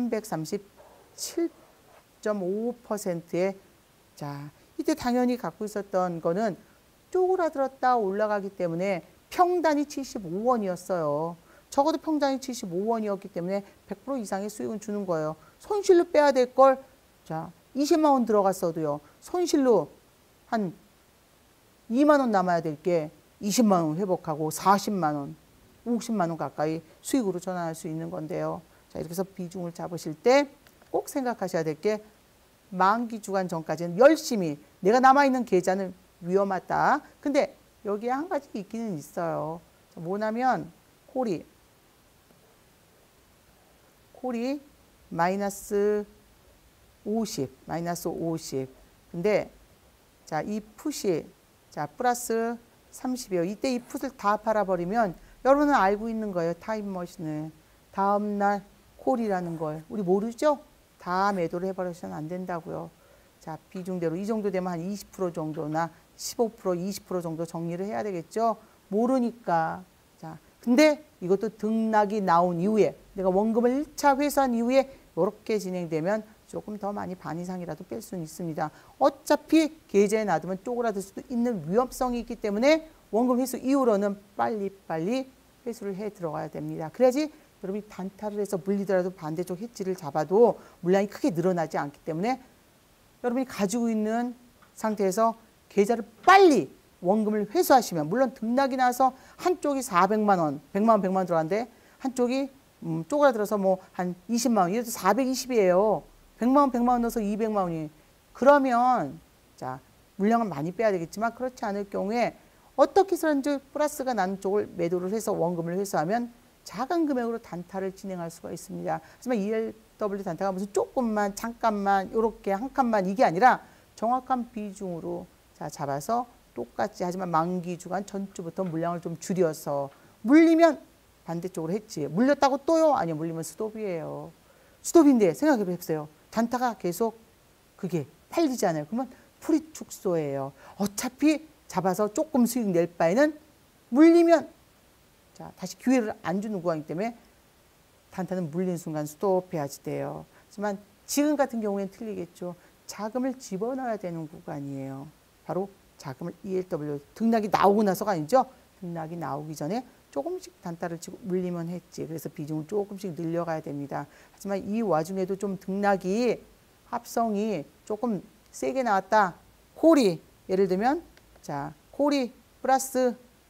Speaker 1: 337.5%의 자 이때 당연히 갖고 있었던 거는 쪼그라들었다 올라가기 때문에 평단이 75원이었어요. 적어도 평단이 75원이었기 때문에 100% 이상의 수익은 주는 거예요. 손실로 빼야 될 걸 자 20만 원 들어갔어도요. 손실로 한 2만 원 남아야 될 게 20만 원 회복하고 40만 원, 50만 원 가까이 수익으로 전환할 수 있는 건데요. 자, 자, 이렇게 해서 비중을 잡으실 때 꼭 생각하셔야 될 게 만기 주간 전까지는 열심히 내가 남아있는 계좌는 위험하다. 근데 여기에 한 가지 있기는 있어요. 자, 뭐냐면 콜이 마이너스 50. 근데 자, 이 풋이 자, 플러스 30이에요. 이때 이 풋을 다 팔아버리면 여러분은 알고 있는 거예요. 타임머신을. 다음날 콜이라는 걸. 우리 모르죠? 다 매도를 해버리셔서는 안 된다고요. 자, 비중대로 이 정도 되면 한 20% 정도나 15%, 20% 정도 정리를 해야 되겠죠? 모르니까. 자, 근데 이것도 등락이 나온 이후에 내가 원금을 1차 회수한 이후에 이렇게 진행되면 조금 더 많이 반 이상이라도 뺄 수는 있습니다. 어차피 계좌에 놔두면 쪼그라들 수도 있는 위험성이 있기 때문에 원금 회수 이후로는 빨리빨리 회수를 해 들어가야 됩니다. 그래야지 여러분이 단타를 해서 물리더라도 반대쪽 해지를 잡아도 물량이 크게 늘어나지 않기 때문에 여러분이 가지고 있는 상태에서 계좌를 빨리 원금을 회수하시면 물론 등락이 나서 한쪽이 400만 원, 100만 원 들어갔는데 한쪽이 쪼그라들어서 뭐 한 20만 원, 이래도 420이에요. 100만 원 넣어서 200만 원이. 그러면 자, 물량은 많이 빼야 되겠지만 그렇지 않을 경우에 어떻게 해서든지 플러스가 나는 쪽을 매도를 해서 원금을 회수하면 작은 금액으로 단타를 진행할 수가 있습니다. 하지만 ELW 단타가 무슨 조금만 잠깐만 이렇게 한 칸만 이게 아니라 정확한 비중으로 자, 잡아서 똑같이 하지만 만기 주간 전주부터 물량을 좀 줄여서 물리면 반대쪽으로 했지. 물렸다고 또요? 아니요. 물리면 스톱이에요. 스톱인데 생각해 보세요. 단타가 계속 그게 팔리지 않아요. 그러면 풀이 축소예요. 어차피 잡아서 조금 수익 낼 바에는 물리면 자, 다시 기회를 안 주는 구간이기 때문에 단타는 물린 순간 스톱해야지 돼요. 하지만 지금 같은 경우에는 틀리겠죠. 자금을 집어넣어야 되는 구간이에요. 바로 자금을 ELW 등락이 나오고 나서가 아니죠. 등락이 나오기 전에 조금씩 단타를 치고 물리면 했지. 그래서 비중을 조금씩 늘려가야 됩니다. 하지만 이 와중에도 좀 등락이 합성이 조금 세게 나왔다. 콜이 예를 들면 자, 콜이 플러스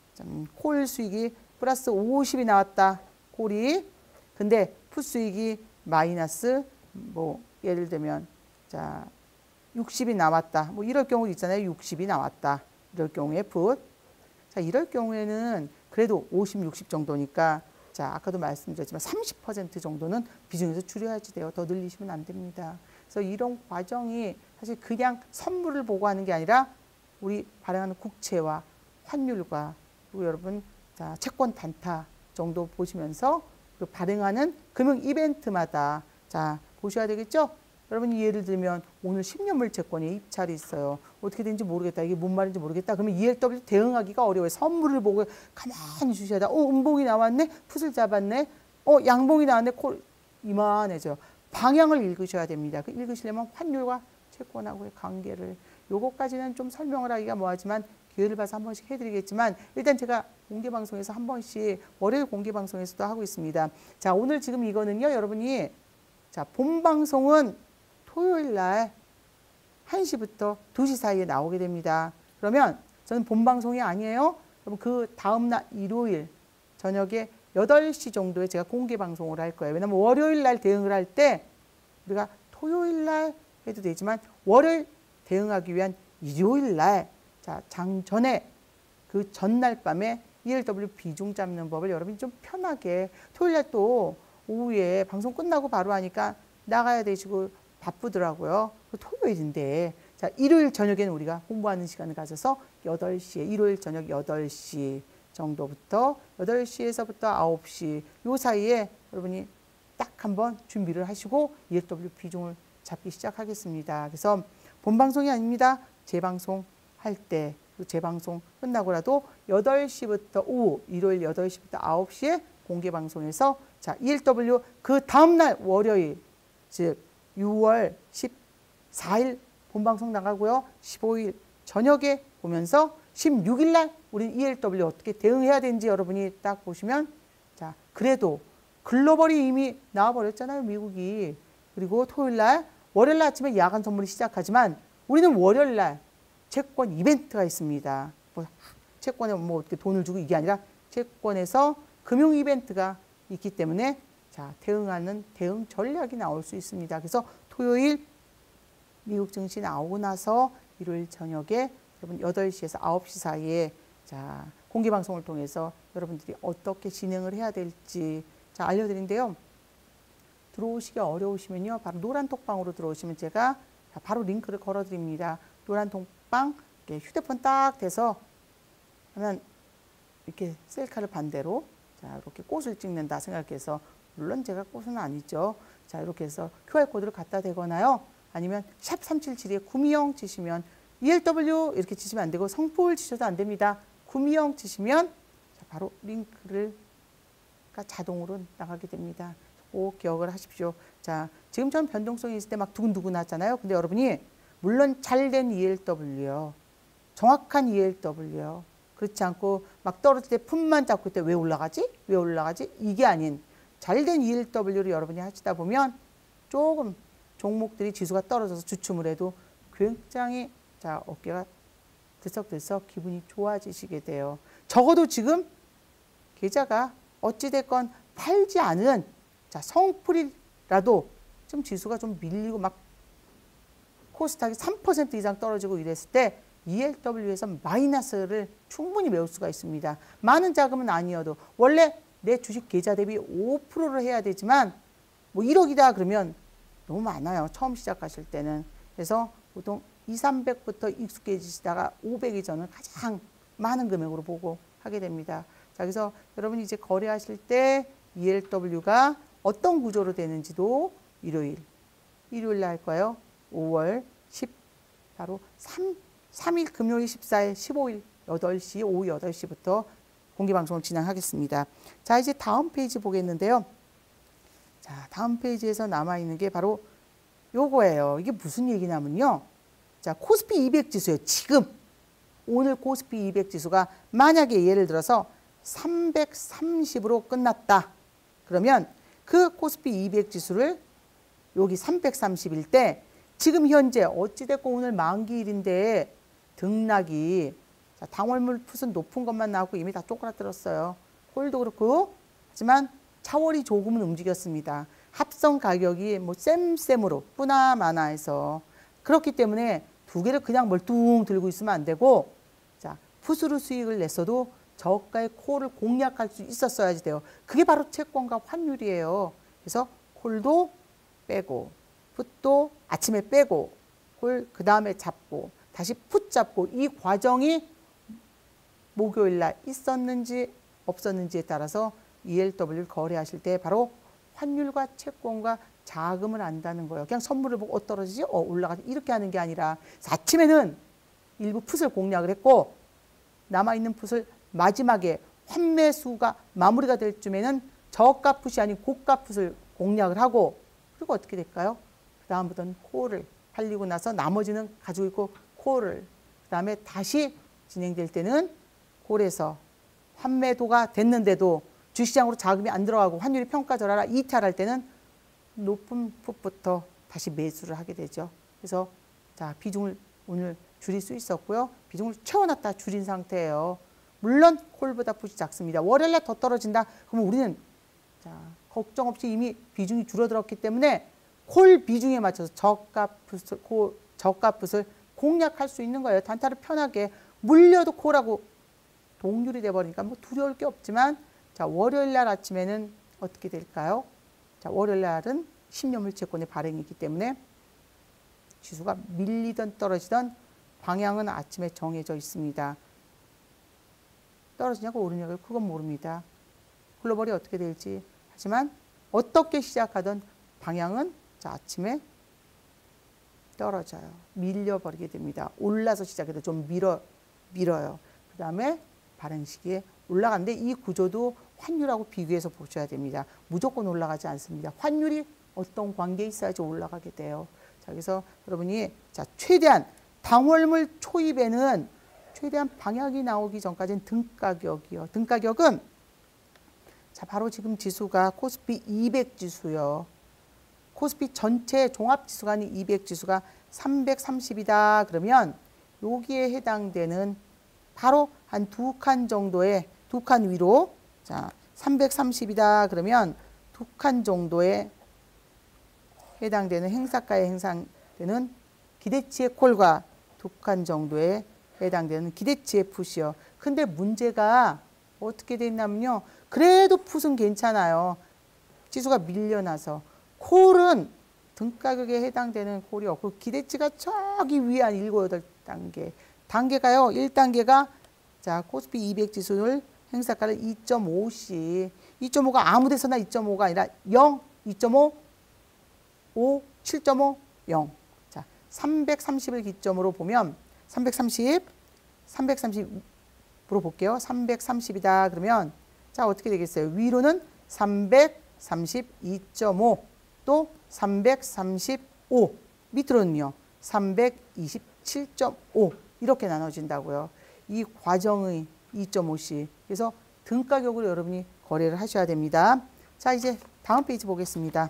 Speaker 1: 콜 수익이 플러스 50이 나왔다. 콜이. 근데 풋 수익이 마이너스 뭐 예를 들면 자 60이 나왔다. 뭐 이럴 경우 있잖아요. 60이 나왔다. 이럴 경우에 풋. 자, 이럴 경우에는 그래도 50, 60 정도니까 자, 아까도 말씀드렸지만 30% 정도는 비중에서 줄여야지 돼요. 더 늘리시면 안 됩니다. 그래서 이런 과정이 사실 그냥 선물을 보고 하는 게 아니라 우리 발행하는 국채와 환율과 그리고 여러분 자, 채권 단타 정도 보시면서 그 발행하는 금융 이벤트마다 자, 보셔야 되겠죠? 여러분이 예를 들면 오늘 10년물 채권에 입찰이 있어요. 어떻게 되는지 모르겠다. 이게 뭔 말인지 모르겠다. 그러면 ELW 대응하기가 어려워요. 선물을 보고 가만히 주셔야 돼. 음봉이 나왔네. 풋을 잡았네. 양봉이 나왔네. 콜 이만해져요. 방향을 읽으셔야 됩니다. 그 읽으시려면 환율과 채권하고의 관계를 요거까지는 좀 설명을 하기가 뭐하지만 기회를 봐서 한 번씩 해드리겠지만 일단 제가 공개방송에서 한 번씩 월요일 공개방송에서도 하고 있습니다. 자, 오늘 지금 이거는요. 여러분이 자, 본방송은 토요일 날 1시부터 2시 사이에 나오게 됩니다. 그러면 저는 본방송이 아니에요. 그럼 그 다음날 일요일 저녁에 8시 정도에 제가 공개방송을 할 거예요. 왜냐하면 월요일 날 대응을 할 때 우리가 토요일 날 해도 되지만 월요일 대응하기 위한 일요일 날 자, 장전에 그 전날 밤에 ELW 비중 잡는 법을 여러분이 좀 편하게 토요일 날 또 오후에 방송 끝나고 바로 하니까 나가야 되시고 바쁘더라고요. 토요일인데 자, 일요일 저녁에는 우리가 공부하는 시간을 가져서 8시에 일요일 저녁 8시 정도부터 8시에서부터 9시 요 사이에 여러분이 딱 한번 준비를 하시고 ELW 비중을 잡기 시작하겠습니다. 그래서 본방송이 아닙니다. 재방송 할 때 재방송 끝나고라도 8시부터 오후 일요일 8시부터 9시에 공개방송에서 자, ELW 그 다음날 월요일 즉 6월 14일 본방송 나가고요. 15일 저녁에 보면서 16일 날 우리는 ELW 어떻게 대응해야 되는지 여러분이 딱 보시면 자, 그래도 글로벌이 이미 나와버렸잖아요. 미국이. 그리고 토요일 날 월요일 날 아침에 야간 선물이 시작하지만 우리는 월요일 날 채권 이벤트가 있습니다. 뭐 채권에 뭐 어떻게 돈을 주고 이게 아니라 채권에서 금융 이벤트가 있기 때문에 자, 대응하는 대응 전략이 나올 수 있습니다. 그래서 토요일 미국 증시 나오고 나서 일요일 저녁에 여러분 8시에서 9시 사이에 자, 공개 방송을 통해서 여러분들이 어떻게 진행을 해야 될지 자, 알려드린데요. 들어오시기 어려우시면요. 바로 노란 톡방으로 들어오시면 제가 바로 링크를 걸어드립니다. 노란 톡방 휴대폰 딱 대서 하면 이렇게 셀카를 반대로 자, 이렇게 꽃을 찍는다 생각해서 물론 제가 꽃은 아니죠. 자, 이렇게 해서 QR코드를 갖다 대거나요. 아니면 샵 377에 구미영 치시면 ELW 이렇게 치시면 안 되고 성포를 치셔도 안 됩니다. 구미영 치시면 자, 바로 링크가 자동으로 나가게 됩니다. 꼭 기억을 하십시오. 자, 지금처럼 변동성이 있을 때 막 두근두근 하잖아요. 근데 여러분이 물론 잘된 ELW요. 정확한 ELW요. 그렇지 않고 막 떨어질 때 품만 잡고 있을 때 왜 올라가지? 왜 올라가지? 이게 아닌 잘된 ELW를 여러분이 하시다 보면 조금 종목들이 지수가 떨어져서 주춤을 해도 굉장히 자, 어깨가 들썩들썩 기분이 좋아지시게 돼요. 적어도 지금 계좌가 어찌됐건 팔지 않은 자, 성풀이라도 좀 지수가 좀 밀리고 막 코스닥이 3% 이상 떨어지고 이랬을 때 ELW에서 마이너스를 충분히 메울 수가 있습니다. 많은 자금은 아니어도 원래 내 주식 계좌 대비 5%를 해야 되지만 뭐 1억이다 그러면 너무 많아요. 처음 시작하실 때는. 그래서 보통 200~300부터 익숙해지시다가 500이 저는 가장 많은 금액으로 보고 하게 됩니다. 자, 그래서 여러분이 이제 거래하실 때 ELW가 어떤 구조로 되는지도 일요일 날 거예요. 5월 10 바로 3일 금요일 14일 15일 8시 오후 8시부터 공개방송을 진행하겠습니다. 자, 이제 다음 페이지 보겠는데요. 자, 다음 페이지에서 남아있는 게 바로 요거예요. 이게 무슨 얘기냐면요. 자, 코스피 200 지수예요. 지금 오늘 코스피 200 지수가 만약에 예를 들어서 330으로 끝났다. 그러면 그 코스피 200 지수를 여기 330일 때 지금 현재 어찌됐건 오늘 만기일인데 등락이 자, 당월물 풋은 높은 것만 나오고 이미 다 쪼그라들었어요. 콜도 그렇고 하지만 차월이 조금은 움직였습니다. 합성 가격이 뭐 쌤으로 뿌나마나해서 그렇기 때문에 두 개를 그냥 멀뚱 들고 있으면 안 되고 자, 풋으로 수익을 냈어도 저가의 콜을 공략할 수 있었어야지 돼요. 그게 바로 채권과 환율이에요. 그래서 콜도 빼고 풋도 아침에 빼고 콜 그 다음에 잡고 다시 풋 잡고 이 과정이 목요일 날 있었는지 없었는지에 따라서 ELW를 거래하실 때 바로 환율과 채권과 자금을 안다는 거예요. 그냥 선물을 보고 떨어지지? 올라가지? 이렇게 하는 게 아니라 아침에는 일부 풋을 공략을 했고 남아있는 풋을 마지막에 환매수가 마무리가 될 쯤에는 저가 풋이 아닌 고가 풋을 공략을 하고 그리고 어떻게 될까요? 그 다음부터는 콜을 팔리고 나서 나머지는 가지고 있고 콜을 그 다음에 다시 진행될 때는 콜에서 환매도가 됐는데도 주시장으로 자금이 안 들어가고 환율이 평가절하라 이탈할 때는 높은 풋부터 다시 매수를 하게 되죠. 그래서 자, 비중을 오늘 줄일 수 있었고요. 비중을 채워놨다 줄인 상태예요. 물론 콜보다 풋이 작습니다. 월요일날 더 떨어진다. 그러면 우리는 자, 걱정 없이 이미 비중이 줄어들었기 때문에 콜 비중에 맞춰서 저가 풋을 공략할 수 있는 거예요. 단타를 편하게 물려도 콜하고 동률이 돼버리니까 뭐 두려울 게 없지만 자, 월요일 날 아침에는 어떻게 될까요? 자, 월요일 날은 10년물 채권의 발행이기 때문에 지수가 밀리던 떨어지던 방향은 아침에 정해져 있습니다. 떨어지냐고 오르냐고 그건 모릅니다. 글로벌이 어떻게 될지. 하지만 어떻게 시작하던 방향은 자, 아침에 떨어져요. 밀려버리게 됩니다. 올라서 시작해도 좀 밀어요. 그 다음에 발행 시기에 올라가는데 이 구조도 환율하고 비교해서 보셔야 됩니다. 무조건 올라가지 않습니다. 환율이 어떤 관계에 있어야지 올라가게 돼요. 자, 그래서 여러분이 자, 최대한 당월물 초입에는 최대한 방향이 나오기 전까지는 등가격이요. 등가격은 자, 바로 지금 지수가 코스피 200 지수요. 코스피 전체 종합지수가 아닌 200 지수가 330이다. 그러면 여기에 해당되는 바로 한 두 칸 정도의 두 칸 위로 자, 330이다. 그러면 칸 정도에 해당되는 행사가에 해당되는 기대치의 콜과 2칸 정도에 해당되는 기대치의 풋이요. 근데 문제가 어떻게 돼 있냐면요. 그래도 풋은 괜찮아요. 지수가 밀려나서. 콜은 등가격에 해당되는 콜이 없고 기대치가 저기 위에 한 7, 8단계. 단계가요. 1단계가 자 코스피 200 지수를 행사가를 2.5씩. 2.5가 아무 데서나 2.5가 아니라 0, 2.5, 5, 7.5, 0. 자, 330을 기점으로 보면 330으로 볼게요. 330이다 그러면 자 어떻게 되겠어요? 위로는 332.5 또 335 밑으로는요. 327.5 이렇게 나눠진다고요. 이 과정의 2.5씩. 그래서 등가격으로 여러분이 거래를 하셔야 됩니다. 자 이제 다음 페이지 보겠습니다.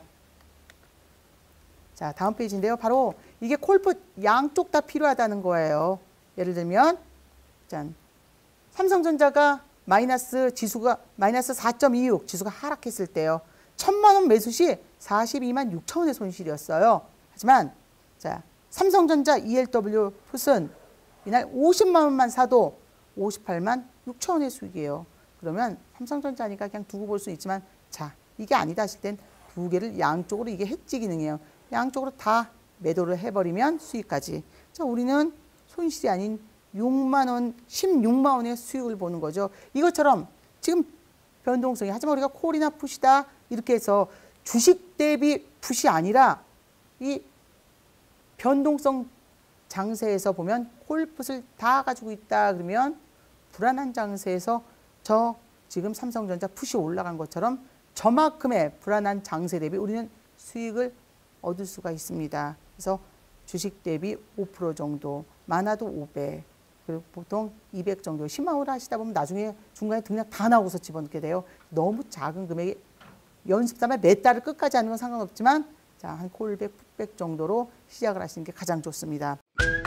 Speaker 1: 자 다음 페이지인데요. 바로 이게 콜풋 양쪽 다 필요하다는 거예요. 예를 들면 짠 삼성전자가 지수가 마이너스 4.26 지수가 하락했을 때요. 1,000만 원 매수 시 42만 6천 원의 손실이었어요. 하지만 자 삼성전자 ELW 풋은 이날 50만 원만 사도 58만 6천 원의 수익이에요. 그러면 삼성전자니까 그냥 두고 볼 수 있지만 자 이게 아니다 하실 땐 두 개를 양쪽으로 이게 해지 기능이에요. 양쪽으로 다 매도를 해버리면 수익까지. 자 우리는 손실이 아닌 6만 원, 16만 원의 수익을 보는 거죠. 이것처럼 지금 변동성이 하지만 우리가 콜이나 풋이다 이렇게 해서 주식 대비 풋이 아니라 이 변동성 장세에서 보면 콜풋을 다 가지고 있다 그러면 불안한 장세에서 저 지금 삼성전자 풋이 올라간 것처럼 저만큼의 불안한 장세 대비 우리는 수익을 얻을 수가 있습니다. 그래서 주식 대비 5% 정도, 많아도 500, 그리고 보통 200 정도, 10만 원을 하시다 보면 나중에 중간에 그냥 다 나오고서 집어넣게 돼요. 너무 작은 금액이 연습 삼아 몇 달을 끝까지 하는 건 상관없지만 자, 한 콜백, 풋백 정도로 시작을 하시는 게 가장 좋습니다.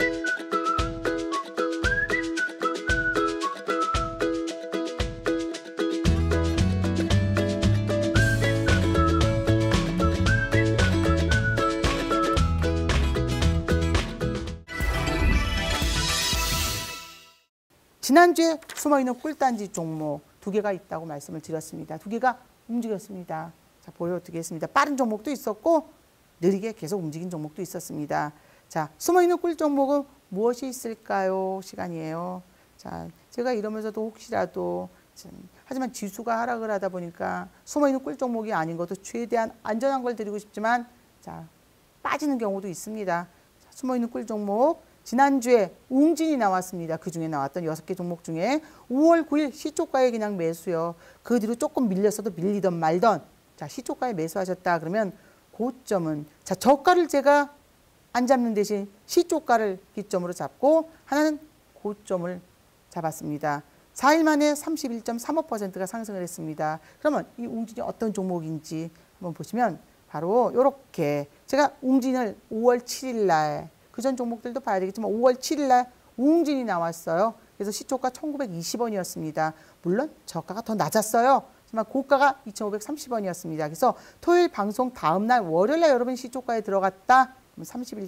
Speaker 1: 지난주에 숨어있는 꿀단지 종목 2개가 있다고 말씀을 드렸습니다. 2개가 움직였습니다. 자, 보여드리겠습니다. 빠른 종목도 있었고 느리게 계속 움직인 종목도 있었습니다. 자, 숨어있는 꿀 종목은 무엇이 있을까요? 시간이에요. 자, 제가 이러면서도 혹시라도 하지만 지수가 하락을 하다 보니까 숨어있는 꿀 종목이 아닌 것도 최대한 안전한 걸 드리고 싶지만 자, 빠지는 경우도 있습니다. 자, 숨어있는 꿀 종목 지난주에 웅진이 나왔습니다. 그중에 나왔던 6개 종목 중에 5월 9일 시초가에 그냥 매수요. 그 뒤로 조금 밀렸어도 밀리던 말던 자 시초가에 매수하셨다 그러면 고점은 자 저가를 제가 안 잡는 대신 시초가를 기점으로 잡고 하나는 고점을 잡았습니다. 4일 만에 31.35%가 상승을 했습니다. 그러면 이 웅진이 어떤 종목인지 한번 보시면 바로 이렇게 제가 웅진을 5월 7일 날 그전 종목들도 봐야 되겠지만 5월 7일 날 웅진이 나왔어요. 그래서 시초가 1920원이었습니다. 물론 저가가 더 낮았어요. 하지만 고가가 2530원이었습니다. 그래서 토요일 방송 다음 날 월요일 날 여러분 시초가에 들어갔다. 그럼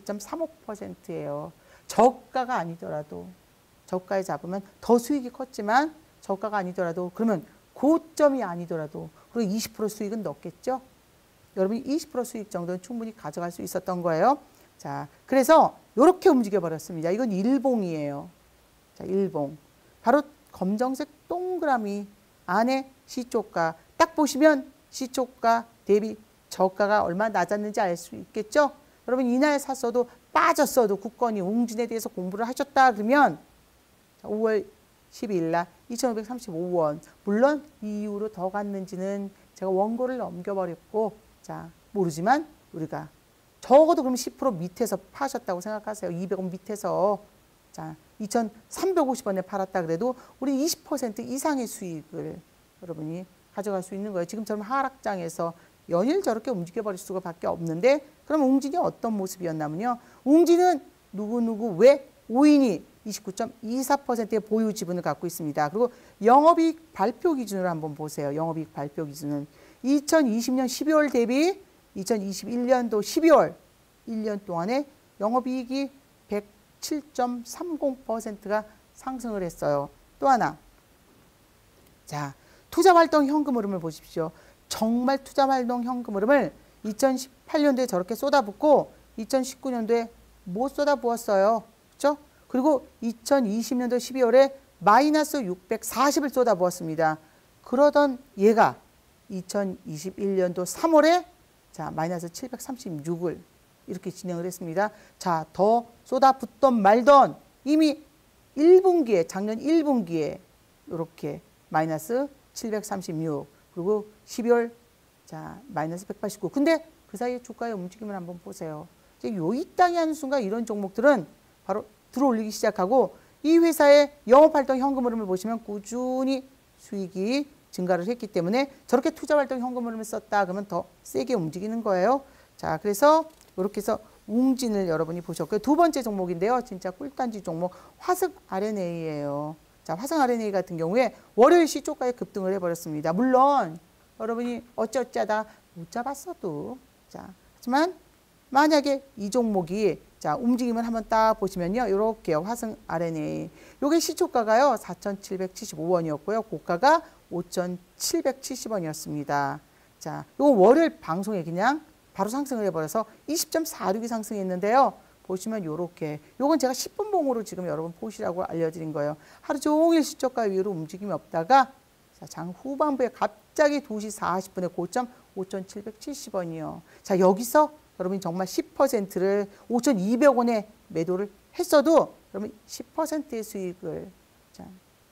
Speaker 1: 31.35%예요. 저가가 아니더라도 저가에 잡으면 더 수익이 컸지만 저가가 아니더라도 그러면 고점이 아니더라도 그리고 20% 수익은 넣겠죠. 여러분이 20% 수익 정도는 충분히 가져갈 수 있었던 거예요. 자, 그래서 이렇게 움직여 버렸습니다. 이건 일봉이에요. 자, 일봉. 바로 검정색 동그라미 안에 시초가 딱 보시면 시초가 대비 저가가 얼마나 낮았는지 알 수 있겠죠? 여러분 이날 샀어도 빠졌어도 굳건히 웅진에 대해서 공부를 하셨다 그러면 5월 12일 날 2,535원. 물론 이 이후로 더 갔는지는 제가 원고를 넘겨버렸고 자 모르지만 우리가 적어도 그럼 10% 밑에서 파셨다고 생각하세요. 200원 밑에서. 자, 2,350원에 팔았다 그래도 우리 20% 이상의 수익을 여러분이 가져갈 수 있는 거예요. 지금처럼 하락장에서 연일 저렇게 움직여버릴 수가 밖에 없는데 그럼 웅진이 어떤 모습이었냐면요. 웅진은 누구누구 왜 5인이 29.24%의 보유 지분을 갖고 있습니다. 그리고 영업이익 발표 기준으로 한번 보세요. 영업이익 발표 기준은 2020년 12월 대비 2021년도 12월 1년 동안에 영업이익이 107.30%가 상승을 했어요. 또 하나. 자, 투자활동 현금 흐름을 보십시오. 정말 투자활동 현금 흐름을 2018년도에 저렇게 쏟아붓고 2019년도에 못 쏟아부었어요. 그렇죠? 그리고 2020년도 12월에 마이너스 640을 쏟아부었습니다. 그러던 얘가 2021년도 3월에 자, 마이너스 736을 이렇게 진행을 했습니다. 자, 더 쏟아붓던 말던 이미 1분기에 작년 1분기에 이렇게 마이너스 736 그리고 12월 자, 마이너스 189. 근데 그 사이에 주가의 움직임을 한번 보세요. 이제 요 이 땅이 하는 순간 이런 종목들은 바로 들어올리기 시작하고 이 회사의 영업활동 현금 흐름을 보시면 꾸준히 수익이 증가를 했기 때문에 저렇게 투자활동 현금 흐름을 썼다 그러면 더 세게 움직이는 거예요. 자, 그래서 이렇게 해서 웅진을 여러분이 보셨고요. 두 번째 종목인데요. 진짜 꿀단지 종목 화승 RNA예요. 자, 화승 RNA 같은 경우에 월요일 시초가에 급등을 해버렸습니다. 물론 여러분이 어쩌다 못 잡았어도 자, 하지만 만약에 이 종목이 자, 움직임을 한번 딱 보시면요. 이렇게요. 화승 RNA. 요게 시초가가요. 4,775원이었고요. 고가가 5,770원이었습니다. 자, 요 월요일 방송에 그냥 바로 상승을 해버려서 20.46이 상승했는데요. 보시면 요렇게 요건 제가 10분 봉으로 지금 여러분 보시라고 알려드린 거예요. 하루 종일 시초가 위로 움직임이 없다가 자, 장 후반부에 갑자기 2시 40분에 고점 5,770원이요. 자, 여기서 여러분이 정말 10%를 5,200원에 매도를 했어도 여러분 10%의 수익을 자,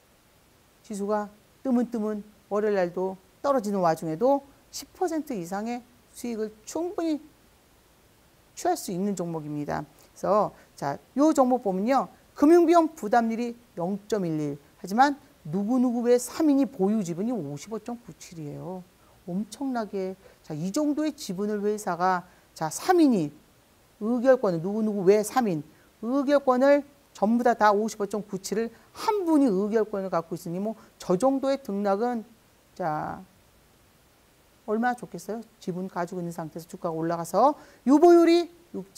Speaker 1: 지수가 뜨문뜨문 월요일 날도 떨어지는 와중에도 10% 이상의 수익을 충분히 취할 수 있는 종목입니다. 그래서 자, 요 종목 보면요. 금융비용 부담률이 0.11 하지만 누구누구의 3인이 보유 지분이 55.97이에요. 엄청나게 자, 이 정도의 지분을 회사가 자, 3인이 의결권을 누구누구 외 3인 의결권을 전부 다 55.97을 한 분이 의결권을 갖고 있으니 뭐 저 정도의 등락은 자, 얼마나 좋겠어요? 지분 가지고 있는 상태에서 주가가 올라가서 유보율이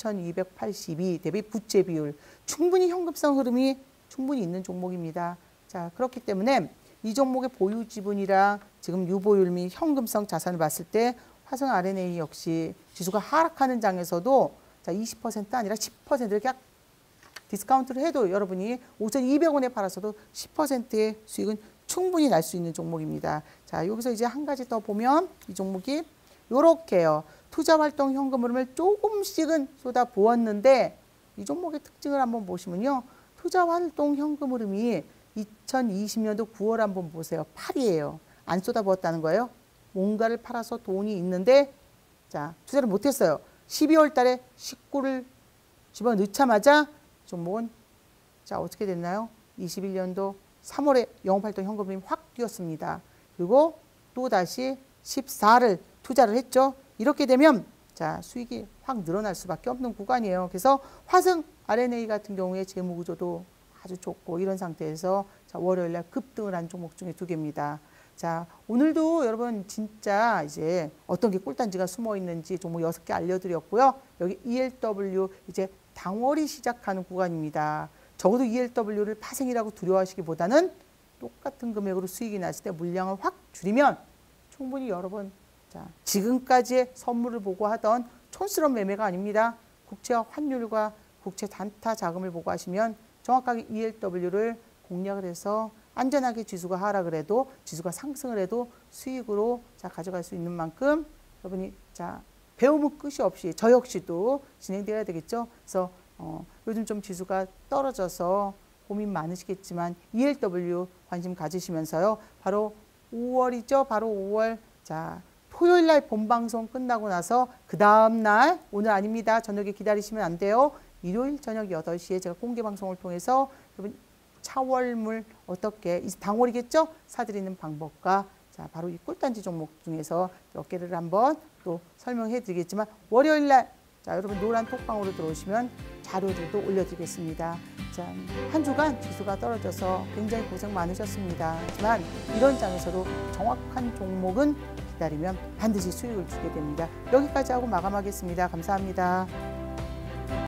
Speaker 1: 6,282 대비 부채 비율 충분히 현금성 흐름이 충분히 있는 종목입니다. 자, 그렇기 때문에 이 종목의 보유 지분이랑 지금 유보율 및 현금성 자산을 봤을 때 화승 RNA 역시 지수가 하락하는 장에서도 자, 20% 아니라 10% 이렇게 디스카운트를 해도 여러분이 5,200원에 팔아서도 10%의 수익은 충분히 날 수 있는 종목입니다. 자, 여기서 이제 한 가지 더 보면 이 종목이 요렇게요. 투자활동 현금 흐름을 조금씩은 쏟아 부었는데 이 종목의 특징을 한번 보시면요. 투자활동 현금 흐름이 2020년도 9월 한번 보세요. 8이에요. 안 쏟아 부었다는 거예요. 뭔가를 팔아서 돈이 있는데 자, 투자를 못했어요. 12월 달에 19를 집어넣자마자 종목은 자, 어떻게 됐나요? 21년도 3월에 영업활동 현금이 확 뛰었습니다. 그리고 또다시 14를 투자를 했죠. 이렇게 되면 자, 수익이 확 늘어날 수밖에 없는 구간이에요. 그래서 화승 RNA 같은 경우에 재무구조도 아주 좋고 이런 상태에서 자, 월요일날 급등을 한 종목 중에 두 개입니다. 자, 오늘도 여러분 진짜 이제 어떤 게 꿀단지가 숨어 있는지 종목 6개 알려드렸고요. 여기 ELW 이제 당월이 시작하는 구간입니다. 적어도 ELW를 파생이라고 두려워하시기보다는 똑같은 금액으로 수익이 났을 때 물량을 확 줄이면 충분히 여러분 자, 지금까지의 선물을 보고 하던 촌스러운 매매가 아닙니다. 국채와 환율과 국채 단타 자금을 보고 하시면 정확하게 ELW를 공략을 해서 안전하게 지수가 하락을 해도 지수가 상승을 해도 수익으로 자, 가져갈 수 있는 만큼 여러분이 자, 배움은 끝이 없이 저 역시도 진행되어야 되겠죠. 그래서 요즘 좀 지수가 떨어져서 고민 많으시겠지만 ELW 관심 가지시면서요. 바로 5월이죠. 바로 5월 자, 토요일 날 본방송 끝나고 나서 그 다음 날 오늘 아닙니다. 저녁에 기다리시면 안 돼요. 일요일 저녁 8시에 제가 공개 방송을 통해서 여러분 차월물 어떻게 이제 당월이겠죠? 사드리는 방법과 자, 바로 이 꿀단지 종목 중에서 몇 개를 한번 또 설명해 드리겠지만 월요일 날 자, 여러분 노란 톡방으로 들어오시면 자료들도 올려드리겠습니다. 자, 한 주간 지수가 떨어져서 굉장히 고생 많으셨습니다. 하지만 이런 장에서도 정확한 종목은 기다리면 반드시 수익을 주게 됩니다. 여기까지 하고 마감하겠습니다. 감사합니다.